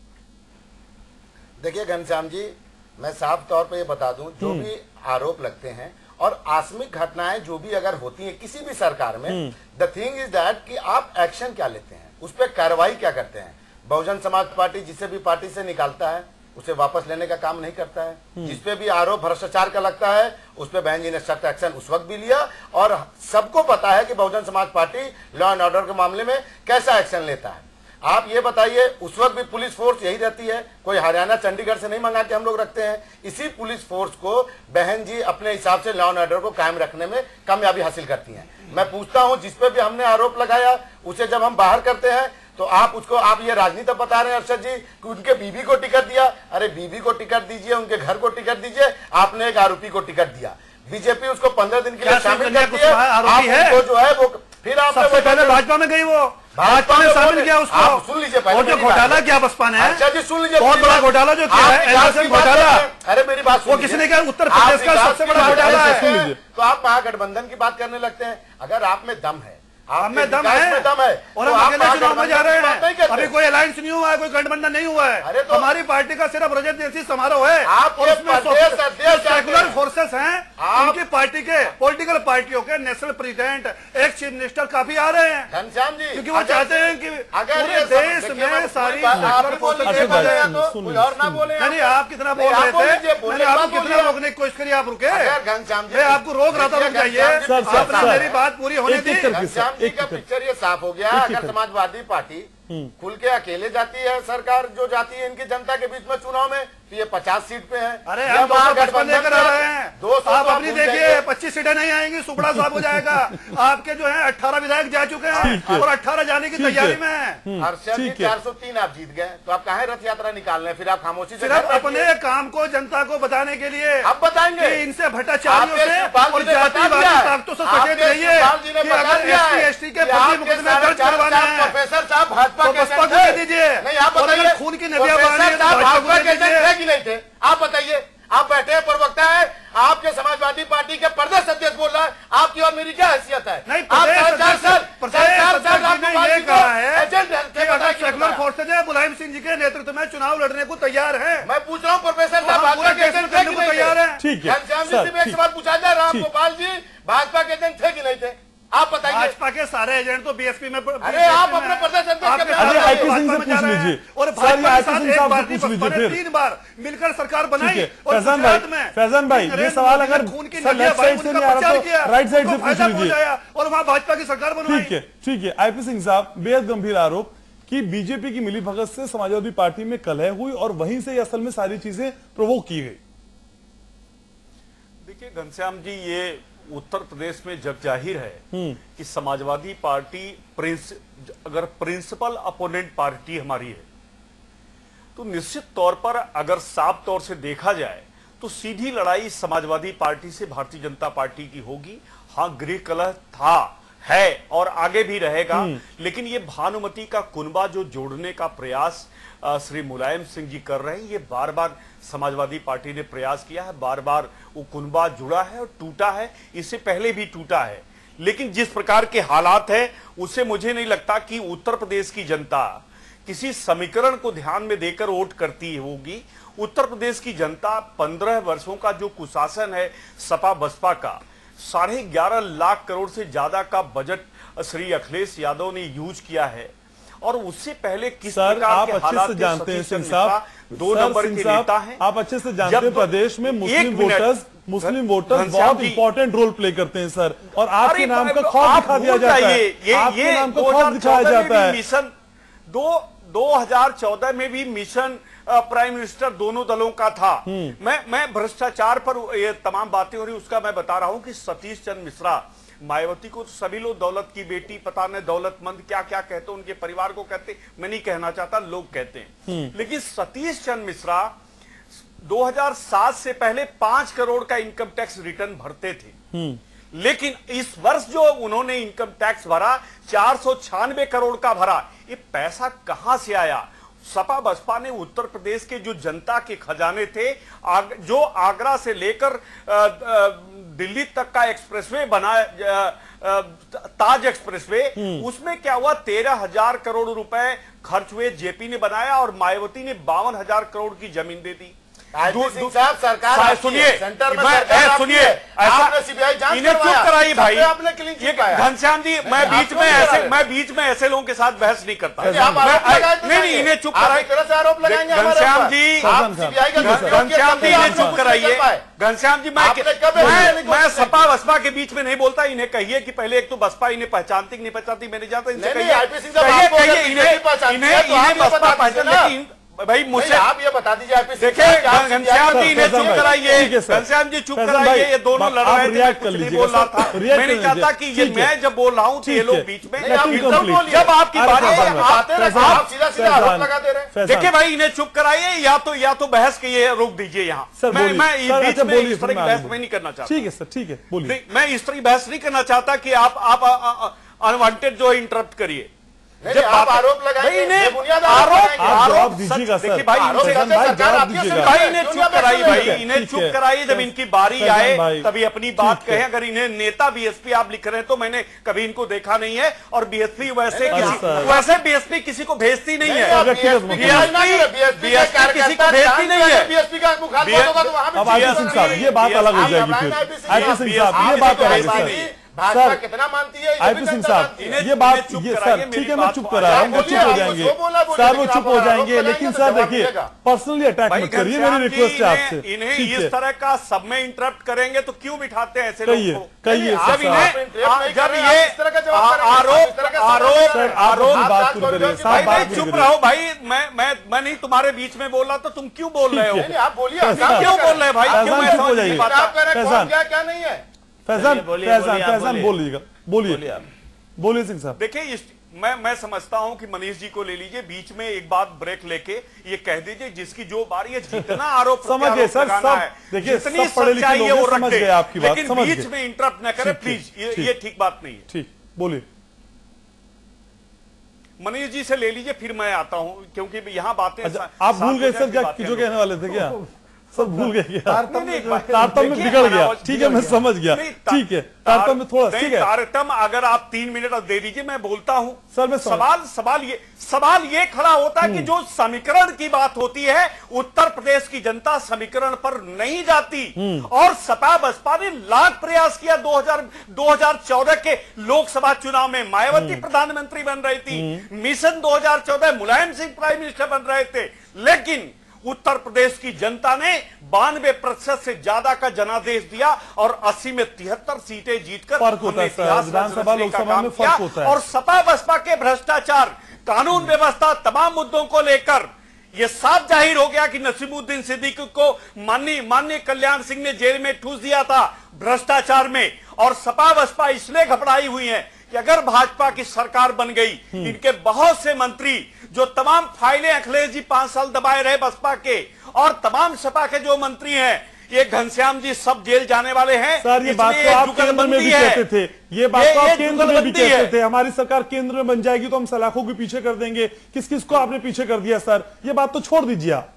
देखिए घनश्याम जी, मैं साफ तौर पे ये बता दूं, जो भी आरोप लगते हैं और आकस्मिक घटनाएं जो भी अगर होती हैं किसी भी सरकार में, द थिंग इज दैट कि आप एक्शन क्या लेते हैं, उस पर कार्रवाई क्या करते हैं। बहुजन समाज पार्टी जिसे भी पार्टी से निकालता है उसे वापस लेने का काम नहीं करता है। जिसपे भी आरोप भ्रष्टाचार का लगता है उस पे बहन जी ने सख्त एक्शन उस वक्त भी लिया और सबको पता है कि Bahujan Samaj party law and order के मामले में कैसा एक्शन लेता है। आप ये बताइए, उस वक्त भी पुलिस फोर्स यही रहती है, कोई हरियाणा चंडीगढ़ से नहीं मंगा के हम लोग रखते हैं। इसी पुलिस फोर्स को बहन जी अपने हिसाब से लॉ एंड ऑर्डर को कायम रखने में कामयाबी हासिल करती हैं। मैं पूछता हूं, जिसपे भी हमने आरोप लगाया उसे जब हम बाहर करते हैं तो आप उसको आप ये राजनीति बता रहे हैं अरशद जी कि उनके बीवी को टिकट दिया। अरे बीवी को टिकट दीजिए, उनके घर को टिकट दीजिए, आपने एक आरोपी को टिकट दिया। बीजेपी उसको पंद्रह दिन के लिए शामिल करती है, आपको जो है वो फिर आप सबसे पहले भाजपा में गई, वो भाजपा में शामिल किया उसको। आप सुन लीजिए पहले, जो घोटाला किया बसपा ने, अच्छा जी सुन लीजिए, बहुत बड़ा घोटाला जो किया है एलआईसी घोटाला। अरे मेरी बात वो किसने किया? उत्तर प्रदेश का सबसे बड़ा घोटाला है। तो आप महागठबंधन की बात करने लगते हैं। अगर आप में दम है, आप में दम है, दम है और हम अकेले चुनाव में जा रहे हैं। अभी कोई अलायंस नहीं हुआ है, कोई गठबंधन नहीं हुआ है। अरे तो हमारी पार्टी का सिर्फ रजत जयंती समारोह है आप और उसमें सेकुलर फोर्सेस हैं, उनकी पार्टी के पॉलिटिकल पार्टियों के national president, ex chief minister काफी आ रहे हैं घनश्याम जी, क्योंकि वो चाहते हैं कि अगर पूरे देश में सारी और ना बोले। नहीं, आप कितना बोल रहे थे, मैंने आपको कितना रोकने की कोशिश करी, आप रुके। घनश्याम जी, मैं आपको रोक रहा था, रुक जाइए, आपने मेरी बात पूरी होने दी। घनश्याम जी का पिक्चर ये साफ हो गया। अगर समाजवादी पार्टी खुल के अकेले जाती है, सरकार जो जाती है इनकी जनता के बीच में चुनाव में, तो ये पचास सीट पे है। अरे हम दो सौ पचपन लेकर आ रहे हैं, आप अपनी देखिए पच्चीस सीटें नहीं आएंगी, सुपड़ा साफ हो जाएगा। आपके जो है अठारह विधायक जा चुके हैं और अठारह जाने की तैयारी में है। हर्षद जी चार सौ तीन आप जीत गए, तो आप कहाँ रथ यात्रा निकाल रहे हैं? फिर आप खामोशी से सिर्फ अपने काम को जनता को बताने के लिए आप बताएंगे। इनसे भ्रष्टाचारियों से और जातिवादी ताकतों से सचेत रहिए कि अगर एससी एसटी के प्रति मुकदमे दर्ज करवाना है, प्रोफेसर साहब भाजपा तो बसपा को दे दीजिए। नहीं, आप बताइए, खून की नदियां बहानी है तो भाजपा को दे दीजिए। कि नहीं थे? आप बताइए, आप बैठे हैं प्रवक्ता है, आपके समाजवादी पार्टी के प्रदेश अध्यक्ष बोल रहा है, आपकी और मेरी क्या हैसियत है? नहीं, आप प्रदेश चार चार साल प्रदेश अध्यक्ष ने ये कहा है एजेंट कि अगर सेकुलर फोर्सेज है मुलायम सिंह जी के नेतृत्व में चुनाव लड़ने को तैयार है। मैं पूछ रहा हूँ प्रोफेसर साहब भाजपा के एजेंट थे कि नहीं तैयार है? ठीक है घनश्याम जी से एक सवाल पूछा जाए, राम गोपाल जी भाजपा के एजेंट थे कि नहीं थे? आप बताइए। भाजपा के सारे एजेंट तो बीएसपी में, अरे आप अपने प्रदेश अध्यक्ष के अरे आईपी सिंह से पूछ लीजिए और भाजपा के साथ एक बार नहीं, बसपा ने तीन बार मिलकर सरकार बनाई। और फैजान भाई, फैजान भाई ये सवाल अगर खून की लेफ्ट साइड से नहीं आ रहा तो राइट साइड से पूछ लीजिए और वहां भाजपा की सरकार बनवाई। ठीक है, ठीक है। आईपी सिंह साहब, बेहद गंभीर आरोप कि बीजेपी की मिलीभगत से समाजवादी पार्टी में कलह हुई और वहीं से असल में सारी चीजें प्रोवोक की गई। देखिए घनश्याम जी, ये उत्तर प्रदेश में जग जाहिर है कि समाजवादी पार्टी प्रिंस अगर प्रिंसिपल अपोनेंट पार्टी हमारी है तो निश्चित तौर पर अगर साफ तौर से देखा जाए तो सीधी लड़ाई समाजवादी पार्टी से भारतीय जनता पार्टी की होगी। हाँ, गृह कलह था, है और आगे भी रहेगा, लेकिन ये भानुमति का कुनबा जो जोड़ने का प्रयास श्री मुलायम सिंह जी कर रहे हैं, ये बार बार समाजवादी पार्टी ने प्रयास किया है, बार बार वो कुनबा जुड़ा है और टूटा है, इससे पहले भी टूटा है। लेकिन जिस प्रकार के हालात है उससे मुझे नहीं लगता कि उत्तर प्रदेश की जनता किसी समीकरण को ध्यान में देकर वोट करती होगी। उत्तर प्रदेश की जनता पंद्रह वर्षों का जो कुशासन है सपा बसपा का, साढ़े ग्यारह लाख करोड़ से ज्यादा का बजट श्री अखिलेश यादव ने यूज किया है और उससे पहले किस प्रकार के हालात से जानते हैं सिंह साहब, दो नंबर के नेता हैं। आप अच्छे से जानते हैं प्रदेश में मुस्लिम वोटर्स मुस्लिम वोटर्स बहुत इंपॉर्टेंट रोल प्ले करते हैं सर, और आपके नाम का खौफ दिखा दिया जाता है, आपके नाम का खौफ दिखाया जाता है। मिशन दो दो हजार चौदह में भी मिशन प्राइम मिनिस्टर दोनों दलों का था। मैं मैं भ्रष्टाचार पर ये तमाम बातें हो रही उसका मैं बता रहा हूं कि सतीश चंद्र मिश्रा, मायावती को सभी लोग दौलत की बेटी, पता नहीं दौलतमंद क्या क्या कहते, उनके परिवार को कहते, मैं नहीं कहना चाहता, लोग कहते हैं। लेकिन सतीश चंद्र मिश्रा दो हज़ार सात से पहले पांच करोड़ का इनकम टैक्स रिटर्न भरते थे, लेकिन इस वर्ष जो उन्होंने इनकम टैक्स भरा चार सौ छियानवे करोड़ का भरा। ये पैसा कहां से आया? सपा बसपा ने उत्तर प्रदेश के जो जनता के खजाने थे, आग, जो आगरा से लेकर दिल्ली तक का एक्सप्रेसवे बना, ताज एक्सप्रेसवे, उसमें क्या हुआ, तेरह हजार करोड़ रुपए खर्च हुए, जेपी ने बनाया और मायावती ने बावन हजार करोड़ की जमीन दे दी। साहब सरकार सुनिए, सेंटर में सरकार सुनिए, आपने सीबीआई जांच इन्हें चुप कराई भाई। आपने क्लीन चिट पाया। घनश्याम जी, मैं बीच में ऐसे मैं बीच में ऐसे लोगों के साथ बहस नहीं करता। नहीं नहीं, इन्हें चुप कराइए। आरोप लगाएंगे घनश्याम जी, घनश्याम जी इन्हें चुप कराइए। घनश्याम जी, मैं मैं सपा बसपा के बीच में नहीं बोलता। इन्हें कहिए कि पहले एक तो बसपा इन्हें पहचानती नहीं पहचानती, मैंने जानता, इनसे कहिए इन्हें बसपा पहचान। भाई मुझे आप ये बता दीजिए, देखिए घनश्याम जी इन्हें चुप कराइए, घनश्याम जी चुप कराइए, ये दोनों लड़ रहे थे, कुछ नहीं बोल रहा था। मैं नहीं चाहता कि ये मैं जब बोल रहा हूँ तो ये लोग बीच में, जब आपकी बारी आप सीधा सीधा आरोप लगा दे रहे हैं। देखिए भाई, इन्हें चुप कराइए, या तो या तो बहस के ये रोक दीजिए यहाँ। मैं मैं बीच में इस तरह की बहस में नहीं करना चाहता। ठीक है सर, ठीक है, बोलिए। मैं इस तरह की बहस नहीं करना चाहता कि आप आप अनवांटेड जो इंटरप्ट करिए। जब आप आरोप लगाएंगे, बुनियाद आरोप आरोप दीजिएगा सर, देखिए भाई, भाई इन्हें चुप कराइए, भाई इन्हें चुप कराइए, जब इनकी बारी आए तभी अपनी बात कहें। अगर इन्हें नेता बीएसपी आप लिख रहे हैं तो मैंने कभी इनको देखा नहीं है, और बीएसपी वैसे वैसे बीएसपी किसी को भेजती नहीं है, बीएसपी किसी को भेजती नहीं है। बीएसपी का मुखालिफ होगा तो वहां पे अब आईपी सिंह साहब ये बात अलग हो जाएगी फिर। आईपी सिंह साहब ये बात अलग है भाजपा कितना मानती है? आईपी सिंह साहब ये बात, ये सर ठीक है, मैं चुप करा रहा हूँ, वो चुप हो जाएंगे सर, वो चुप हो जाएंगे, लेकिन सर देखिए पर्सनली अटैक मत करिए, मेरी रिक्वेस्ट है आपसे। इन्हें इस तरह का सब में इंटरप्ट करेंगे तो क्यों बिठाते हैं ऐसे लोगों को? कहिए जब इन्हें जब ये आरोप आरोप आरोप बात शुरू करिए साहब, भाई चुप रहो भाई। मैं मैं मैं नहीं तुम्हारे बीच में बोल रहा तो तुम क्यों बोल रहे हो? आप बोलिए, क्यों बोल रहे हैं भाई? क्यों मैं समझ नहीं पाता? क्या नहीं है? फैजान फैजान फैजान बोलिएगा, बोलिए बोलिए सिंह साहब। देखिए मैं मैं समझता हूं कि मनीष जी को ले लीजिए बीच में, एक बात ब्रेक लेके ये कह दीजिए जिसकी जो बारी है, जितना आरोप समझ गए सर, सब देखिए सब पढ़े लिखे लोग हैं, समझ गए आपकी बात, लेकिन बीच में इंटरप्ट न करें प्लीज, ये ये ठीक बात नहीं है। ठीक, बोलिए मनीष जी से ले लीजिए, फिर मैं आता हूं, क्योंकि यहाँ बातें आप भूल गए सर क्या जो कहने वाले थे क्या? सब भूल गए क्या? तारतम्य में बिगड़ गया। ठीक है, मैं समझ गया, ठीक है, तारतम्य थोड़ा ठीक है। तारतम्य अगर आप तीन मिनट दे दीजिए मैं बोलता हूं सर। मैं सवाल सवाल ये सवाल ये खड़ा होता है कि जो समीकरण की बात होती है, उत्तर प्रदेश की जनता समीकरण पर नहीं जाती, और सपा बसपा ने लाख प्रयास किया। दो हज़ार चौदह के लोकसभा चुनाव में मायावती प्रधानमंत्री बन रही थी, मिशन दो हज़ार चौदह मुलायम सिंह प्राइम मिनिस्टर बन रहे थे, लेकिन उत्तर प्रदेश की जनता ने बानवे प्रतिशत से ज्यादा का जनादेश दिया और अस्सी में तिहत्तर सीटें जीतकर फर्क होता है सर, विधानसभा लोकसभा में फर्क होता है। और सपा बसपा के भ्रष्टाचार, कानून व्यवस्था, तमाम मुद्दों को लेकर यह साफ जाहिर हो गया कि नसीमुद्दीन सिद्दीकी को माननीय माननीय कल्याण सिंह ने जेल में ठूस दिया था भ्रष्टाचार में। और सपा बसपा इसलिए घबराई हुई है कि अगर भाजपा की सरकार बन गई, इनके बहुत से मंत्री जो तमाम फाइलें अखिलेश जी पांच साल दबाए रहे बसपा के, और तमाम सपा के जो मंत्री हैं, ये घनश्याम जी सब जेल जाने वाले हैं। सर ये बात तो आप केंद्र में भी कहते थे, ये बात तो आप केंद्र में भी कहते थे, हमारी सरकार केंद्र में बन जाएगी तो हम सलाखों के पीछे कर देंगे। किस किस को आपने पीछे कर दिया सर, ये बात तो छोड़ दीजिए आप।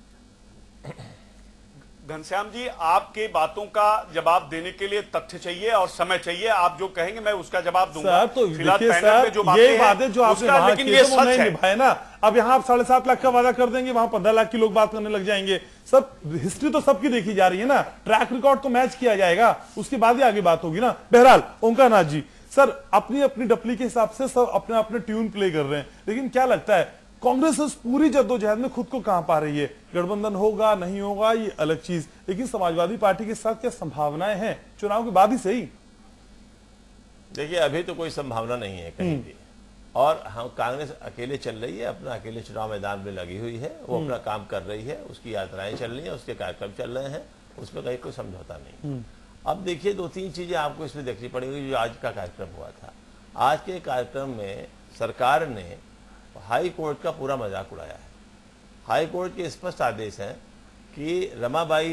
घनश्याम जी, आपके बातों का जवाब देने के लिए तथ्य चाहिए और समय चाहिए। आप जो कहेंगे मैं उसका जवाब दूंगा। सर तो फिलहाल देखिए पैनल में जो बातें ये बातें जो आपने वहां लेकिन की ये तो वो सच नहीं है निभाए ना। अब यहाँ आप साढ़े सात लाख का वादा कर देंगे, वहां पंद्रह लाख की लोग बात करने लग जाएंगे। सब हिस्ट्री तो सबकी देखी जा रही है ना, ट्रैक रिकॉर्ड तो मैच किया जाएगा, उसके बाद ही आगे बात होगी ना। बहरहाल ओंकार नाथ जी, सर अपनी अपनी डपली के हिसाब से सब अपने अपने ट्यून प्ले कर रहे हैं, लेकिन क्या लगता है कांग्रेस इस पूरी जद्दोजहद में खुद को कहां पा रही है? गठबंधन होगा नहीं होगा ये अलग चीज, लेकिन समाजवादी पार्टी के साथ क्या संभावनाएं हैं चुनाव के बाद ही सही? देखिए अभी तो कोई संभावना नहीं है कहीं भी, और हम कांग्रेस अकेले चल रही है, अपना अकेले चुनाव मैदान में लगी हुई है, वो अपना काम कर रही है, उसकी यात्राएं चल रही है, उसके कार्यक्रम चल रहे हैं, उसमें कहीं कोई समझौता नहीं। अब देखिए दो तीन चीजें आपको इसमें देखनी पड़ेगी। जो आज का कार्यक्रम हुआ था, आज के कार्यक्रम में सरकार ने हाई कोर्ट का पूरा मजाक उड़ाया है। हाई कोर्ट के स्पष्ट आदेश हैं कि रमाबाई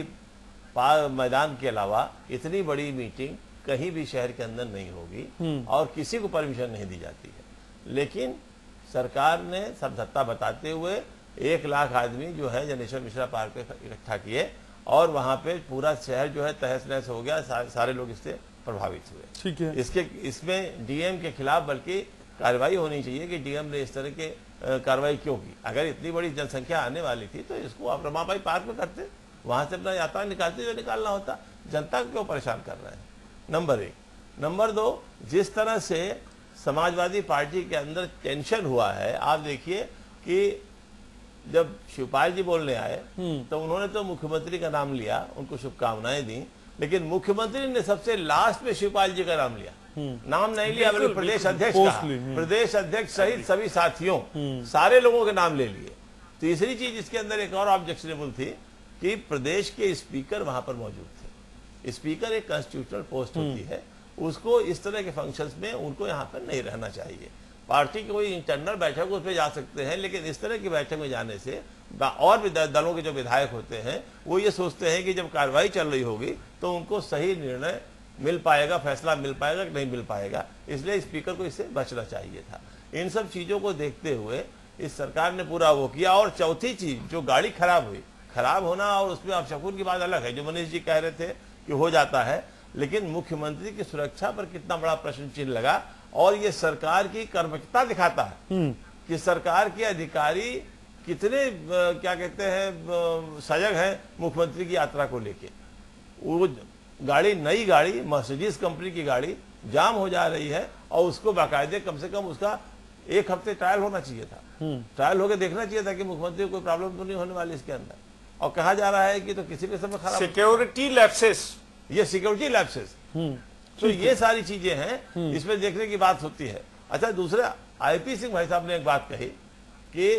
मैदान के अलावा इतनी बड़ी मीटिंग कहीं भी शहर के अंदर नहीं होगी और किसी को परमिशन नहीं दी जाती है। लेकिन सरकार ने समझौता बताते हुए एक लाख आदमी जो है जनेश्वर मिश्रा पार्क पे इकट्ठा किए और वहां पे पूरा शहर जो है तहस नहस हो गया, सा, सारे लोग इससे प्रभावित हुए। ठीक है, इसके इसमें डीएम के खिलाफ बल्कि कार्रवाई होनी चाहिए कि डीएम ने इस तरह के कार्रवाई क्यों की। अगर इतनी बड़ी जनसंख्या आने वाली थी तो इसको आप रमाबाई पार्क में करते, वहां से अपना यात्रा निकालते हुए निकालना होता। जनता को क्यों परेशान कर रहे हैं? नंबर एक। नंबर दो, जिस तरह से समाजवादी पार्टी के अंदर टेंशन हुआ है, आप देखिए कि जब शिवपाल जी बोलने आए तो उन्होंने तो मुख्यमंत्री का नाम लिया, उनको शुभकामनाएं दी, लेकिन मुख्यमंत्री ने सबसे लास्ट में शिवपाल जी का नाम लिया, नाम नहीं लिया, बल्कि प्रदेश अध्यक्ष का, प्रदेश अध्यक्ष सहित सभी साथियों सारे लोगों के नाम ले लिए। तीसरी चीज इसके अंदर एक और ऑब्जेक्शनेबल थी कि प्रदेश के स्पीकर वहां पर मौजूद थे। स्पीकर एक कॉन्स्टिट्यूशनल पोस्ट होती है, उसको इस तरह के फंक्शंस में उनको यहाँ पर नहीं रहना चाहिए। पार्टी की कोई इंटरनल बैठक उस पर जा सकते हैं, लेकिन इस तरह की बैठक में जाने से और भी दलों के जो विधायक होते हैं वो ये सोचते हैं कि जब कार्रवाई चल रही होगी तो उनको सही निर्णय मिल पाएगा, फैसला मिल पाएगा कि नहीं मिल पाएगा, इसलिए स्पीकर को इससे बचना चाहिए था। इन सब चीजों को देखते हुए इस सरकार ने पूरा वो किया। और चौथी चीज, जो गाड़ी खराब हुई, खराब होना और उसमें अब शकुन की बात अलग है, जो मनीष जी कह रहे थे कि हो जाता है, लेकिन मुख्यमंत्री की सुरक्षा पर कितना बड़ा प्रश्न चिन्ह लगा। और ये सरकार की कर्मठता दिखाता है कि सरकार के अधिकारी कितने क्या कहते हैं सजग हैं मुख्यमंत्री की यात्रा को लेके। वो गाड़ी, नई गाड़ी, मर्सिडीज कंपनी की गाड़ी जाम हो जा रही है और उसको बाकायदे कम से कम उसका एक हफ्ते ट्रायल होना चाहिए था, ट्रायल होकर देखना चाहिए था कि मुख्यमंत्री को कोई प्रॉब्लम तो नहीं होने वाली इसके अंदर। और कहा जा रहा है कि तो किसी भी समय खराब सिक्योरिटी लैप्सेस, ये सिक्योरिटी लैप्सेस, तो ये सारी चीजें हैं, इसमें देखने की बात होती है। अच्छा, दूसरा आईपी सिंह भाई साहब ने एक बात कही कि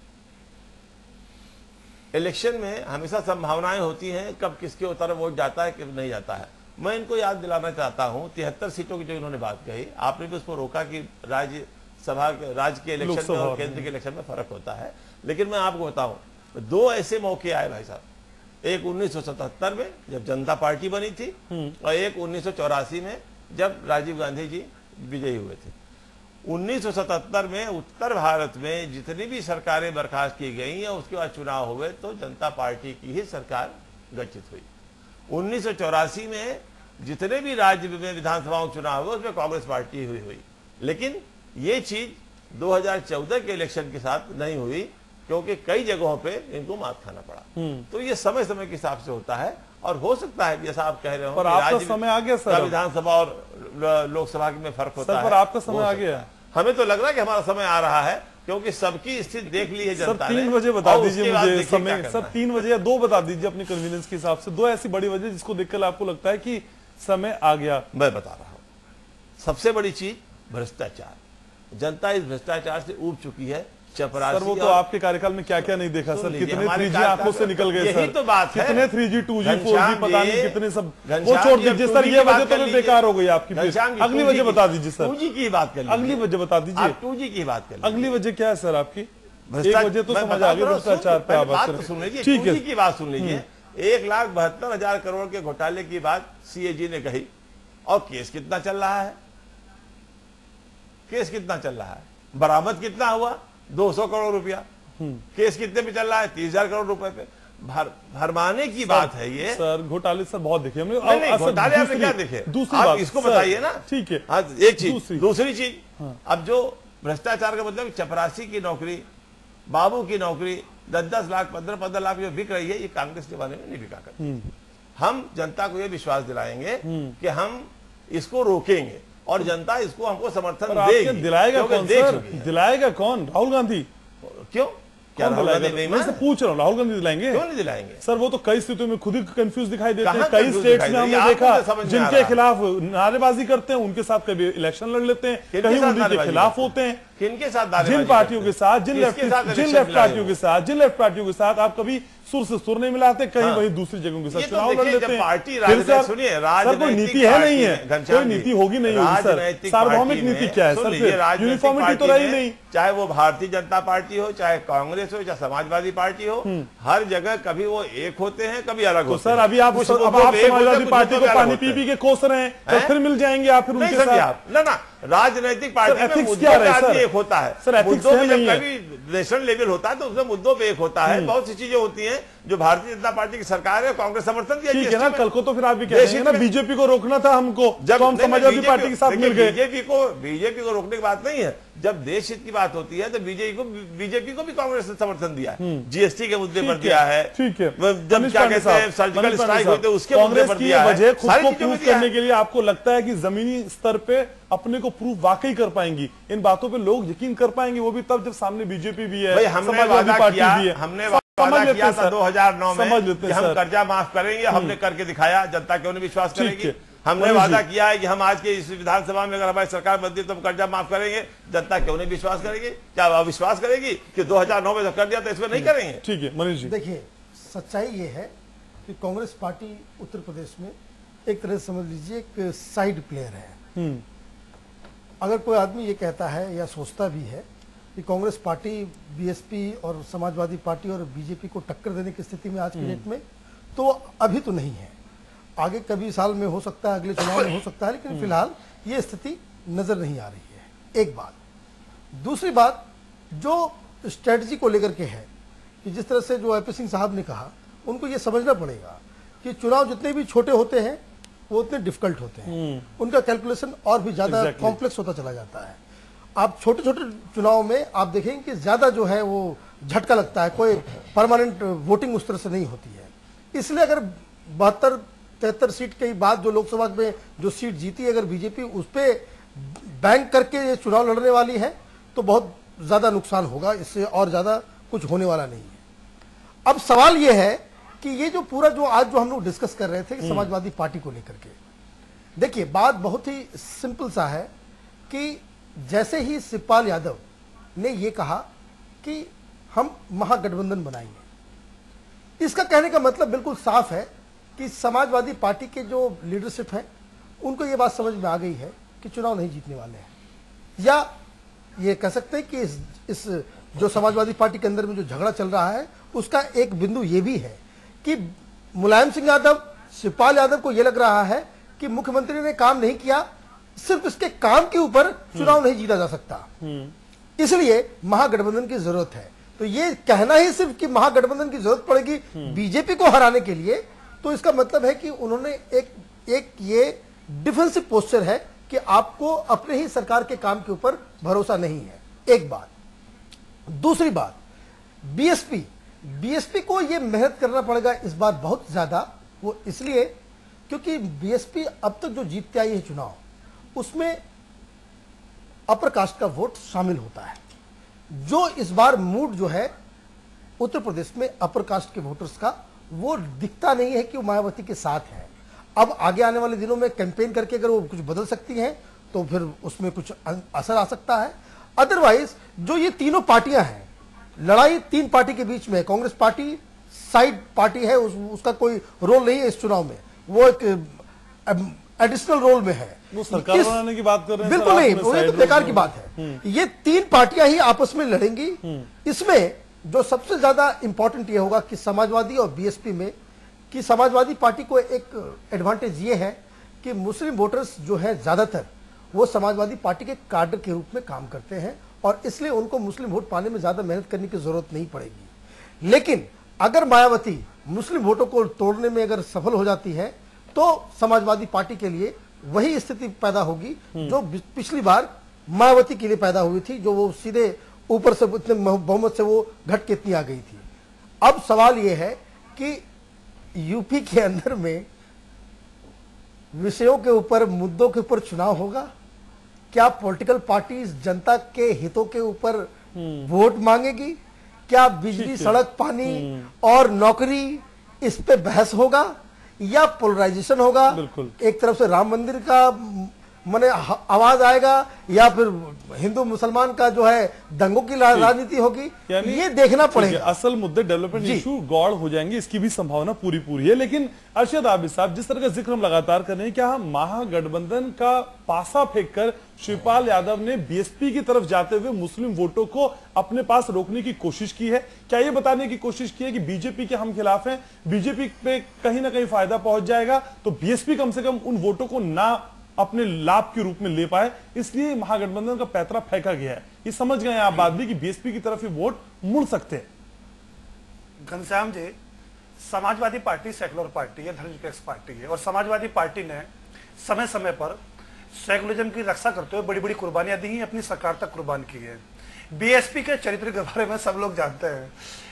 इलेक्शन में हमेशा संभावनाएं होती हैं, कब किसके तरफ वोट जाता है कब नहीं जाता है। मैं इनको याद दिलाना चाहता हूं तिहत्तर सीटों की जो इन्होंने बात कही, आपने भी उसको रोका कि राज्यसभा राज्य के इलेक्शन में और केंद्र के इलेक्शन में फर्क होता है। लेकिन मैं आपको बताऊं, दो ऐसे मौके आए भाई साहब, एक उन्नीस सौ सतहत्तर में जब जनता पार्टी बनी थी और एक उन्नीस सौ चौरासी में जब राजीव गांधी जी विजयी हुए थे। उन्नीस सौ सतहत्तर में उत्तर भारत में जितनी भी सरकारें बर्खास्त की गई और उसके बाद चुनाव हुए तो जनता पार्टी की ही सरकार गठित हुई। उन्नीस सौ चौरासी में जितने भी राज्य में विधानसभाओं चुनाव हुए उसमें कांग्रेस पार्टी हुई हुई लेकिन ये चीज दो हज़ार चौदह के इलेक्शन के साथ नहीं हुई, क्योंकि कई जगहों पे इनको मात खाना पड़ा। तो ये समय समय के हिसाब से होता है और हो सकता है जैसा आप कह रहे हो, पर आपका समय आ गया सर, विधानसभा और लोकसभा में फर्क होता है। पर आपका समय आ गया, हमें तो लग रहा है कि हमारा समय आ रहा है, क्योंकि सबकी स्थिति देख ली है सर जनता ने। तीन बजे बता और दीजिए उसके बाद मुझे देखिए समय, क्या सर करना है। तीन बजे या दो बता दीजिए अपनी कन्वीनियंस के हिसाब से, दो ऐसी बड़ी वजह जिसको देखकर आपको लगता है कि समय आ गया। मैं बता रहा हूं, सबसे बड़ी चीज भ्रष्टाचार। जनता इस भ्रष्टाचार से ऊब चुकी है। चपरासी सर वो तो और- आपके कार्यकाल में क्या क्या नहीं देखा सुन सर, लीजिए, कितने हमारे थ्री जी कार्यकाल आंखों से निकल गए यही सर, तो बात है। कितने three G two G four G Ghanshyam पता नहीं जी, कितने सब, वो घनश्याम छोड़ जी, अब दीजिए टू सर, जी ये की वजह बात तो कर फिर बेकार हो गई आपकी। घनश्याम जी, अगली टू जी वजह की- बता दीजिए सर, टू जी की बात कर लीजिए। अगली वजह बता दीजिए, आप टू जी की बात कर लीजिए। अगली वजह क्या है सर आपकी? एक भ्रष्टाचार- वजह तो मैं समझ बता आ गई रहा हूं, भ्रष्टाचार पे पहले आप बात बात करें। तो सुन लीजिए, ठीक टू है जी की बात सुन लीजिए। एक लाख बहत्तर हजार करोड़ के घोटाले की बात सीएजी ने कही, और केस कितना चल रहा है? केस कितना चल रहा है? बरामद कितना हुआ? दो सौ करोड़ रुपया। केस कितने पे चल रहा है? तीस हजार करोड़ रुपए पे। भर भरमाने की बात है ये। सर घोटाले सर बहुत देखे हमने। नहीं, नहीं, अब- सर, घोटाले आपने दूसरी- क्या देखे? दूसरी आप बात इसको सर, बताइए ना। ठीक है। हाँ, एक चीज दूसरी- दूसरी चीज, अब जो भ्रष्टाचार का मतलब चपरासी की नौकरी, बाबू की नौकरी, दस दस लाख पंद्रह पंद्रह लाख जो बिक रही है, ये कांग्रेस के बारे में नहीं बिका करती। हम जनता को ये विश्वास दिलाएंगे कि हम इसको रोकेंगे और जनता इसको हमको समर्थन पर आपके देगी। दिलाएगा क्योंकि कौन देख सर? चुकी है। दिलाएगा कौन? राहुल गांधी। क्यों? क्या कौन राहुल गांधी दिलाएगा? बेईमान मैं से है? पूछ रहा हूँ, राहुल गांधी दिलाएंगे? क्यों नहीं दिलाएंगे? सर वो तो कई स्थितियों में खुद ही कंफ्यूज दिखाई देते हैं। कहाँ कई confuse स्टेट्स दिखाई में दे रही हमने है? देखा आपको तो समझ में आ जिनके रहा है। खिलाफ नारेबाजी करते हैं, उनके साथ कभी इलेक्शन लड़ लेते हैं, किनके कहीं साथ उन्हीं के नारेबाजी खिलाफ करते हैं? होते हैं। किनके साथ नारेबाजी जिन पार्टियों करते के साथ, जिन हैं? लेफ्ट किसके साथ जिन इलेक्शन लेफ्ट लड़े पार्टियों हुए? के साथ, जिन लेफ्ट पार्टियों के साथ आप कभी सुर से सुर नहीं मिलाते, कहीं हाँ। वहीं दूसरी जगहों के साथ ये तो चुनाव लड़ देखिए, लेते जब हैं। पार्टी फिर राजनीतिक- से आप- सुनिए, सर कोई राजनीतिक नीति है पार्टी नहीं है, में, घनश्याम कोई जी, नीति होगी नहीं होगी सर, राजनीतिक सार्वभौमिक पार्टी नीति में- क्या है सुन सर? लीजिए, फिर राजनीतिक यूनिफॉर्मिटी तो पार्टी रही में, नहीं। चाहे वो भारतीय जनता पार्टी हो, चाहे कांग्रेस हो, चाहे समाजवादी पार्टी हो, हर जगह कभी वो एक होते हैं, कभी अलग तो होते सर हैं। अभी आप कुछ अब मुद्दों आप पे एक होते हैं, समाजवादी कुछ पार्टी मुद्दों को पे अलग पानी होते पी हैं। पी के कोस रहे हैं, तो हैं? फिर मिल जाएंगे आप फिर नहीं उनके समझे साथ। आप? ना ना, राजनीतिक पार्टी में ethics मुद्दों क्या पे रहे, आदमी सर? एक होता है। सर, ethics मुद्दों है पे जब नहीं है। कभी नेशनल लेवल होता है तो उसमें मुद्दों पे एक होता है। बहुत सी चीजें होती हैं जो भारतीय जनता पार्टी की सरकार है, कांग्रेस समर्थन दिया ठीक है ना, जीएसटी में। कल को तो फिर आप भी कह रहे हैं ना में- बीजेपी को रोकना था हमको, जब तो हम नहीं, समाजवादी बीजेपी पार्टी के साथ देखिए, मिल गए। बीजेपी को बीजेपी को रोकने की बात नहीं है। जब देश हित की बात होती है तो बीजेपी को बीजेपी को भी कांग्रेस ने समर्थन दिया है, जीएसटी के मुद्दे पर ठीक दिया है, है। ठीक है। वो जब मनीष क्या पांडे कहते हैं साहब, सर्जिकल मनीष पांडे स्ट्राइक साहब, होते हैं, उसके मुद्दे कांग्रेस पर की दिया ये है। वजह खुद सारी को चीजों में प्रूव दिया करने है। के लिए आपको लगता है कि जमीनी स्तर पे अपने को प्रूव वाकई कर पाएंगी, इन बातों पे लोग यकीन कर पाएंगे, वो भी तब जब सामने बीजेपी भी है, भाई हमने समाजवादी वादा पार्टी किया, भी है। हमने समझ वादा लेते किया हैं था सर, दो हज़ार नौ में समझ लेते कि हैं हम सर। कर्जा माफ करेंगे, हमने करके दिखाया, जनता क्यों नहीं विश्वास ठीक करेगी? है। हमने मनीष वादा जी। किया है कि हम आज के इस विधानसभा में अगर हमारी सरकार बनती है तो हम कर्जा माफ करेंगे, जनता क्यों नहीं विश्वास करेगी? क्या विश्वास करेगी कि दो हज़ार नौ में तो कर दिया था, इसमें नहीं करेंगे? ठीक है मनीष जी, देखिए, सच्चाई ये है कि कांग्रेस पार्टी उत्तर प्रदेश में एक तरह से समझ लीजिए एक साइड प्लेयर है। अगर कोई आदमी ये कहता है या सोचता भी है कि कांग्रेस पार्टी बीएसपी और समाजवादी पार्टी और बीजेपी को टक्कर देने की स्थिति में आज की डेट में, तो अभी तो नहीं है। आगे कभी साल में हो सकता है, अगले चुनाव में हो सकता है, लेकिन फिलहाल ये स्थिति नजर नहीं आ रही है। एक बात। दूसरी बात, जो स्ट्रेटजी को लेकर के है कि जिस तरह से जो आई पी सिंह साहब ने कहा, उनको ये समझना पड़ेगा कि चुनाव जितने भी छोटे होते हैं वो उतने डिफिकल्ट होते हैं, उनका कैलकुलेशन और भी ज्यादा Exactly. कॉम्प्लेक्स होता चला जाता है। आप छोटे छोटे चुनाव में आप देखेंगे कि ज्यादा जो है वो झटका लगता है, कोई परमानेंट वोटिंग उस तरह से नहीं होती है। इसलिए अगर बहत्तर तिहत्तर सीट के बाद जो लोकसभा में जो सीट जीती, अगर बीजेपी उस पर बैंक करके ये चुनाव लड़ने वाली है तो बहुत ज्यादा नुकसान होगा, इससे और ज्यादा कुछ होने वाला नहीं है। अब सवाल ये है कि ये जो पूरा जो आज जो हम लोग डिस्कस कर रहे थे कि समाजवादी पार्टी को लेकर के, देखिए बात बहुत ही सिंपल सा है कि जैसे ही शिवपाल यादव ने ये कहा कि हम महागठबंधन बनाएंगे, इसका कहने का मतलब बिल्कुल साफ है कि समाजवादी पार्टी के जो लीडरशिप है उनको ये बात समझ में आ गई है कि चुनाव नहीं जीतने वाले हैं, या ये कह सकते हैं कि इस, इस जो समाजवादी पार्टी के अंदर में जो झगड़ा चल रहा है उसका एक बिंदु ये भी है कि मुलायम सिंह यादव, शिवपाल यादव को यह लग रहा है कि मुख्यमंत्री ने काम नहीं किया, सिर्फ इसके काम के ऊपर चुनाव नहीं जीता जा सकता, इसलिए महागठबंधन की जरूरत है। तो ये कहना ही सिर्फ कि महागठबंधन की जरूरत पड़ेगी बीजेपी को हराने के लिए, तो इसका मतलब है कि उन्होंने एक एक ये डिफेंसिव पोस्चर है कि आपको अपने ही सरकार के काम के ऊपर भरोसा नहीं है। एक बात। दूसरी बात, बीएसपी बीएसपी को ये मेहनत करना पड़ेगा इस बार बहुत ज्यादा, वो इसलिए क्योंकि बीएसपी अब तक जो जीतते आई है चुनाव, उसमें अपर कास्ट का वोट शामिल होता है। जो इस बार मूड जो है उत्तर प्रदेश में अपर कास्ट के वोटर्स का, वो दिखता नहीं है कि वो मायावती के साथ है। अब आगे आने वाले दिनों में कैंपेन करके अगर वो कुछ बदल सकती हैं तो फिर उसमें कुछ असर आ सकता है। अदरवाइज जो ये तीनों पार्टियां हैं, लड़ाई तीन पार्टी के बीच में है। कांग्रेस पार्टी साइड पार्टी है, उस, उसका कोई रोल नहीं है इस चुनाव में, वो एक एडिशनल रोल में है। वो सरकार बनाने की बात कर रहे हैं, बिल्कुल नहीं, वो ये तो बेकार की बात है। ये तीन पार्टियां ही आपस में लड़ेंगी। इसमें जो सबसे ज्यादा इंपॉर्टेंट ये होगा कि समाजवादी और बीएसपी में, कि समाजवादी पार्टी को एक एडवांटेज ये है कि मुस्लिम वोटर्स जो है ज्यादातर वो समाजवादी पार्टी के कार्डर के रूप में काम करते हैं और इसलिए उनको मुस्लिम वोट पाने में ज्यादा मेहनत करने की जरूरत नहीं पड़ेगी। लेकिन अगर मायावती मुस्लिम वोटों को तोड़ने में अगर सफल हो जाती है तो समाजवादी पार्टी के लिए वही स्थिति पैदा होगी जो पिछली बार मायावती के लिए पैदा हुई थी, जो वो सीधे ऊपर से इतने बहुमत से वो घट के इतनी आ गई थी। अब सवाल ये है कि यूपी के अंदर में विषयों के ऊपर, मुद्दों के ऊपर चुनाव होगा। क्या पॉलिटिकल पार्टीज जनता के हितों के ऊपर वोट मांगेगी? क्या बिजली, सड़क, पानी और नौकरी, इस पे बहस होगा या पोलराइजेशन होगा? एक तरफ से राम मंदिर का माने आवाज आएगा या फिर हिंदू मुसलमान का जो है दंगों की राजनीति होगी, ये देखना पड़ेगा। असल मुद्दे डेवलपमेंट इशू गौड़ हो जाएंगे, इसकी भी संभावना पूरी पूरी है। लेकिन अरशद आबिद साहब, जिस तरह का जिक्र हम लगातार कर रहे हैं, क्या हम महागठबंधन का पासा फेंककर शिवपाल यादव ने बीएसपी की तरफ जाते हुए मुस्लिम वोटों को अपने पास रोकने की कोशिश की है? क्या ये बताने की कोशिश की है कि बीजेपी के हम खिलाफ हैं, बीजेपी पे कहीं ना कहीं फायदा पहुंच जाएगा तो बीएसपी कम से कम उन वोटों को ना अपने लाभ के रूप में ले पाए, इसलिए महागठबंधन का पैतरा फेंका गया है? ये समझ गए आप बात भी कि बीएसपी की तरफ ही वोट मुड़ सकते हैं? Ghanshyam ji, Samajwadi party secular party है, धर्मनिरपेक्ष पार्टी है और समाजवादी पार्टी ने समय समय पर सेकुलरिज्म की रक्षा करते हुए बड़ी बड़ी कुर्बानियां दी हैं, अपनी सरकार तक कुर्बान की है। बीएसपी के चरित्र के बारे में सब लोग जानते हैं।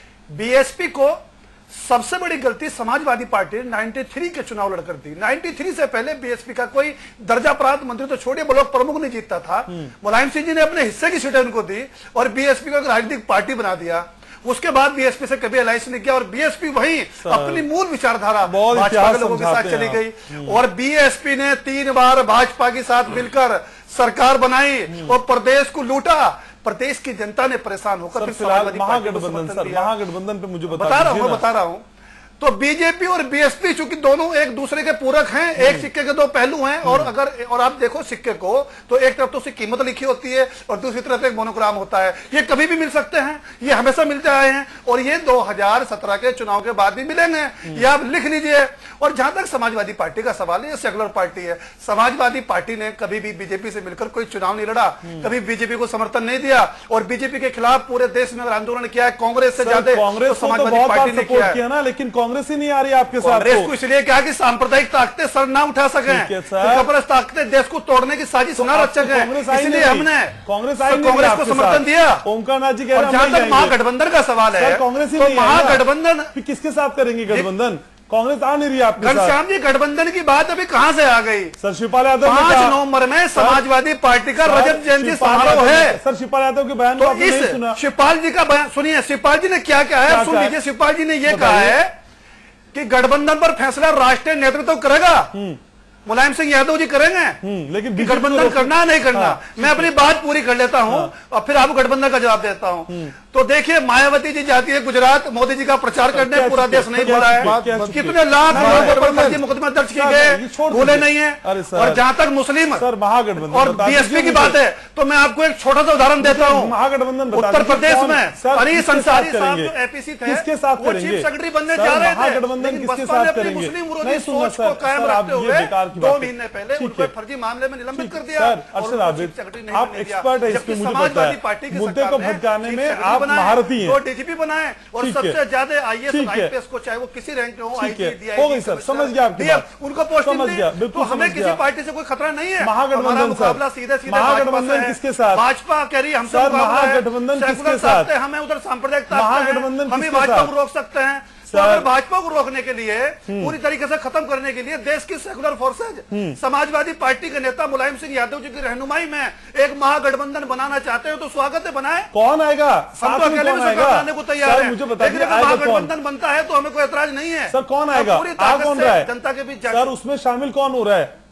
बीएसपी को सबसे बड़ी गलती समाजवादी पार्टी ने तिरानवे के चुनाव लड़कर दी। तिरानवे से पहले बीएसपी का कोई दर्जा प्राप्त मंत्री तो छोड़िए, ब्लॉक प्रमुख नहीं जीतता था। मुलायम सिंह जी ने अपने हिस्से की सीटें उनको दी और बीएसपी को एक राजनीतिक पार्टी बना दिया। उसके बाद बीएसपी से कभी अलायंस नहीं किया और बीएसपी वही अपनी मूल विचारधारा भाजपा के लोगों के साथ चली गई और बीएसपी ने तीन बार भाजपा के साथ मिलकर सरकार बनाई और प्रदेश को लूटा। प्रदेश की जनता ने परेशान होकर महागठबंधन सर महागठबंधन पे मुझे बता, बता रहा हूं बता रहा हूं तो बीजेपी और बीएसपी चूंकि दोनों एक दूसरे के पूरक हैं, एक सिक्के के दो पहलू हैं और अगर और आप देखो सिक्के को तो एक तरफ तो उसकी कीमत लिखी होती है और दूसरी तरफ एक मोनोग्राम होता है। ये कभी भी मिल सकते हैं, ये हमेशा मिलते आए हैं और ये दो हज़ार सत्रह के चुनाव के बाद भी मिलेंगे, ये आप लिख लीजिए। और जहां तक समाजवादी पार्टी का सवाल है, ये सेकुलर पार्टी है। समाजवादी पार्टी ने कभी भी बीजेपी से मिलकर कोई चुनाव नहीं लड़ा, कभी बीजेपी को समर्थन नहीं दिया और बीजेपी के खिलाफ पूरे देश में आंदोलन किया है कांग्रेस से ज्यादा समाजवादी पार्टी ने किया ना। लेकिन कांग्रेस ही नहीं आ रही आपके साथ। कांग्रेस को इसलिए क्या कि सांप्रदायिक ताकतें सर ना उठा सकें, कब्रस्त ताकतें देश को तोड़ने की साजिश ना रच सकें, इसलिए हमने कांग्रेस कांग्रेस को समर्थन दिया। ओमकार जी कह रहे हैं जहां तक महागठबंधन का सवाल है, कांग्रेस ही तो महागठबंधन किसके साथ करेंगे गठबंधन? कांग्रेस आ नहीं रही आपके साथ। घनश्याम जी, गठबंधन की बात अभी कहां से आ गई? सर शिवपाल यादव पांच नवंबर में समाजवादी पार्टी का रजत जयंती समारोह है। सर शिवपाल यादव के बयान तो इस शिवपाल जी का बयान सुनिए। शिवपाल जी ने क्या कहा है सुन लीजिए। शिवपाल जी ने यह कहा है कि गठबंधन पर फैसला राष्ट्रीय नेतृत्व करेगा, मुलायम सिंह यादव जी करेंगे, लेकिन गठबंधन करना नहीं करना। हाँ, मैं अपनी बात पूरी कर लेता हूं हाँ, और फिर आपको गठबंधन का जवाब देता हूं। तो देखिए, मायावती जी जाती है गुजरात मोदी जी का प्रचार करने, पूरा देश नहीं बोला है। कितने लाख मुकदमे दर्ज किए गए, बोले नहीं है। और जहां तक मुस्लिम और बीएसपी की बात है तो मैं आपको एक छोटा सा उदाहरण देता हूँ। महागठबंधन उत्तर प्रदेश में हरीश अंसारी साहब जो एपीसी थे, किसके साथ वो चीफ सेक्रेटरी बनने जा रहे थे, लेकिन बसपा ने अपनी मुस्लिम विरोधी सोच को कायम रखते हुए दो महीने पहले उनको फर्जी मामले में निलंबित कर दिया। अरशद आबिद, आप एक्सपर्ट है इसमें, मुझे पता है मुद्दे को भटकाने में आप महारथी हैं। वो डीजीपी बनाए और सबसे ज्यादा आईएएस आईपीएस को चाहे वो किसी रैंक में हो, आईजी दिया हो गई सर, समझ गया आपकी बात, उनको पोस्टिंग दी। तो हमें किसी पार्टी से कोई खतरा नहीं है। हमारा मुकाबला सीधे सीधे महागठबंधन किसके साथ? भाजपा कह रही है हमसे महागठबंधन किसके साथ? हमें उधर सांप्रदायिक महागठबंधन हम भाजपा को रोक सकते हैं। तो अगर भाजपा को रोकने के लिए, पूरी तरीके से खत्म करने के लिए देश की सेकुलर फोर्सेज, समाजवादी पार्टी के नेता मुलायम सिंह यादव जी की रहनुमाई में एक महागठबंधन बनाना चाहते हो तो स्वागत है, बनाए। कौन आएगा? हम तो अकेले भी सरकार बनाने को तैयार है। मुझे बताइए, लेकिन अगर महागठबंधन बनता है तो हमें कोई ऐतराज नहीं है। सर कौन आएगा? पूरी आ कौन रहा है? जनता के बीच सर उसमें शामिल कौन हो रहा है?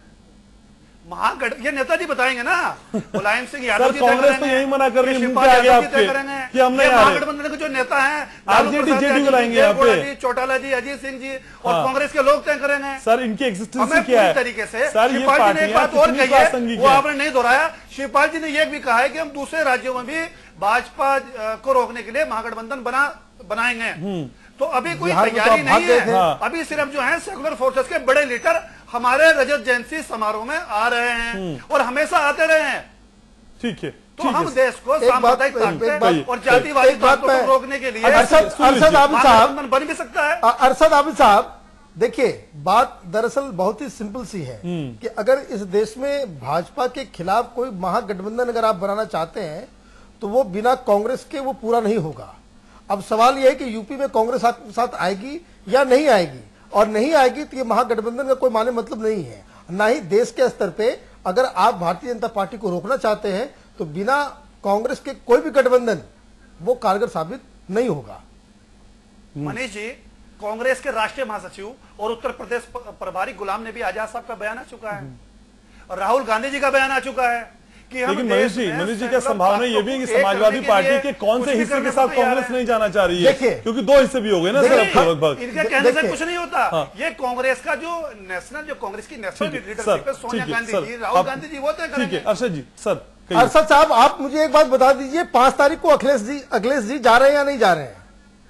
महागठ ये नेताजी बताएंगे ना। मुलायम सिंह यादव जी कांग्रेस तो यही मना कर रही है मुंह पे आगे आपके कि हम नहीं आ रहे। महागठबंधन के जो नेता हैं, आरजेडी जेडी बुलाएंगे यहाँ पे, चौटाला जी, अजीत सिंह जी और कांग्रेस के लोग तय करेंगे। सर इनकी एग्जिस्टेंस क्या है? तरीके से सर ये शिवपाल जी ने एक बात और कही है, वो है? आपने नहीं दोहराया। शिवपाल जी ने यह भी कहा है कि हम दूसरे राज्यों में भी भाजपा को रोकने के लिए महागठबंधन बना बनाएंगे। तो अभी कोई तैयारी नहीं है। अभी सिर्फ जो है सेकुलर फोर्सेस के बड़े लीडर हमारे रजत जयंती समारोह में आ रहे हैं और हमेशा आते रहे हैं। ठीक है, तो हम देश को सांप्रदायिक ताकतें और जातिवादी ताकतों को रोकने के लिए अरशद आबिद साहब बन भी सकता है। अरशद आबिद साहब देखिए, बात दरअसल बहुत ही सिंपल सी है कि अगर इस देश में भाजपा के खिलाफ कोई महागठबंधन अगर आप बनाना चाहते हैं तो वो बिना कांग्रेस के वो पूरा नहीं होगा। अब सवाल यह है कि यूपी में कांग्रेस आपके साथ आएगी या नहीं आएगी, और नहीं आएगी तो ये महागठबंधन का कोई माने मतलब नहीं है। ना ही देश के स्तर पे अगर आप भारतीय जनता पार्टी को रोकना चाहते हैं तो बिना कांग्रेस के कोई भी गठबंधन वो कारगर साबित नहीं होगा। मनीष जी, कांग्रेस के राष्ट्रीय महासचिव और उत्तर प्रदेश प्रभारी गुलाम नबी आजाद साहब का बयान आ चुका है और राहुल गांधी जी का बयान आ चुका है कि हम लेकिन मनीष जी मनीष जी क्या संभावना ये भी है कि समाजवादी पार्टी के कौन से हिस्से के साथ कांग्रेस नहीं जाना चाह रही है? क्योंकि दो हिस्से भी हो गए ना सर लगभग। इनके कहने से कुछ नहीं होता। ये कांग्रेस का जो नेशनल जो कांग्रेस की नेशनल लीडरशिप है, सोनिया गांधी जी, राहुल गांधी जी, वो तय करेंगे। ठीक है अरशद जी, सर अरशद साहब आप मुझे एक बात बता दीजिए, पांच तारीख को अखिलेश जी अखिलेश जी जा रहे हैं या नहीं जा रहे हैं?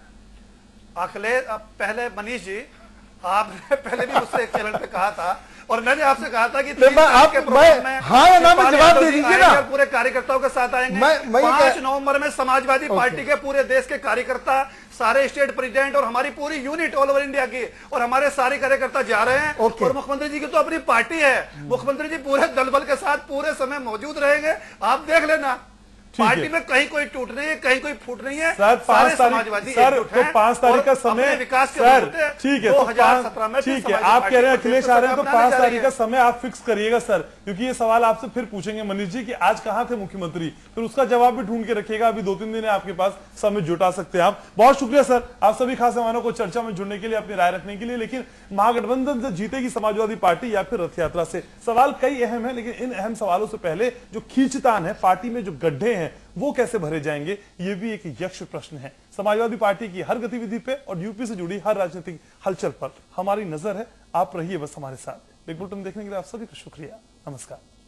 अखिलेश, पहले मनीष जी आपने पहले भी मुझसे एक चैनल पे कहा था और मैंने आपसे कहा था कि आप मैं हाँ या ना में जवाब दे दीजिए ना। पूरे कार्यकर्ताओं के साथ आएंगे। मैं पांच नवंबर में समाजवादी पार्टी के पूरे देश के कार्यकर्ता, सारे स्टेट प्रेसिडेंट और हमारी पूरी यूनिट ऑल ओवर इंडिया की और हमारे सारे कार्यकर्ता जा रहे हैं। और मुख्यमंत्री जी की तो अपनी पार्टी है, मुख्यमंत्री जी पूरे दल बल के साथ पूरे समय मौजूद रहेंगे। आप देख लेना, पार्टी में कहीं कोई टूट नहीं है, कहीं कोई फूट नहीं है। सर पांच तारीख सर तो पांच तारीख का समय विकास सर ठीक है, तो ठीक है आप कह रहे हैं अखिलेश आ रहे हैं तो पांच तारीख का समय आप फिक्स करिएगा सर, क्योंकि ये सवाल आपसे फिर पूछेंगे मनीष जी कि आज कहां थे मुख्यमंत्री, फिर उसका जवाब भी ढूंढ के रखिएगा। अभी दो तीन दिन है आपके पास, समय जुटा सकते हैं आप। बहुत शुक्रिया सर आप सभी खास मेहमानों को चर्चा में जुड़ने के लिए, अपनी राय रखने के लिए। लेकिन महागठबंधन से जीतेगी समाजवादी पार्टी या फिर रथ यात्रा से, सवाल कई अहम है, लेकिन इन अहम सवालों से पहले जो खींचतान है, पार्टी में जो गड्ढे हैं वो कैसे भरे जाएंगे, ये भी एक यक्ष प्रश्न है। समाजवादी पार्टी की हर गतिविधि पे और यूपी से जुड़ी हर राजनीतिक हलचल पर हमारी नजर है। आप रहिए बस हमारे साथ। बिग बुलेटिन देखने के लिए आप सभी का शुक्रिया। नमस्कार।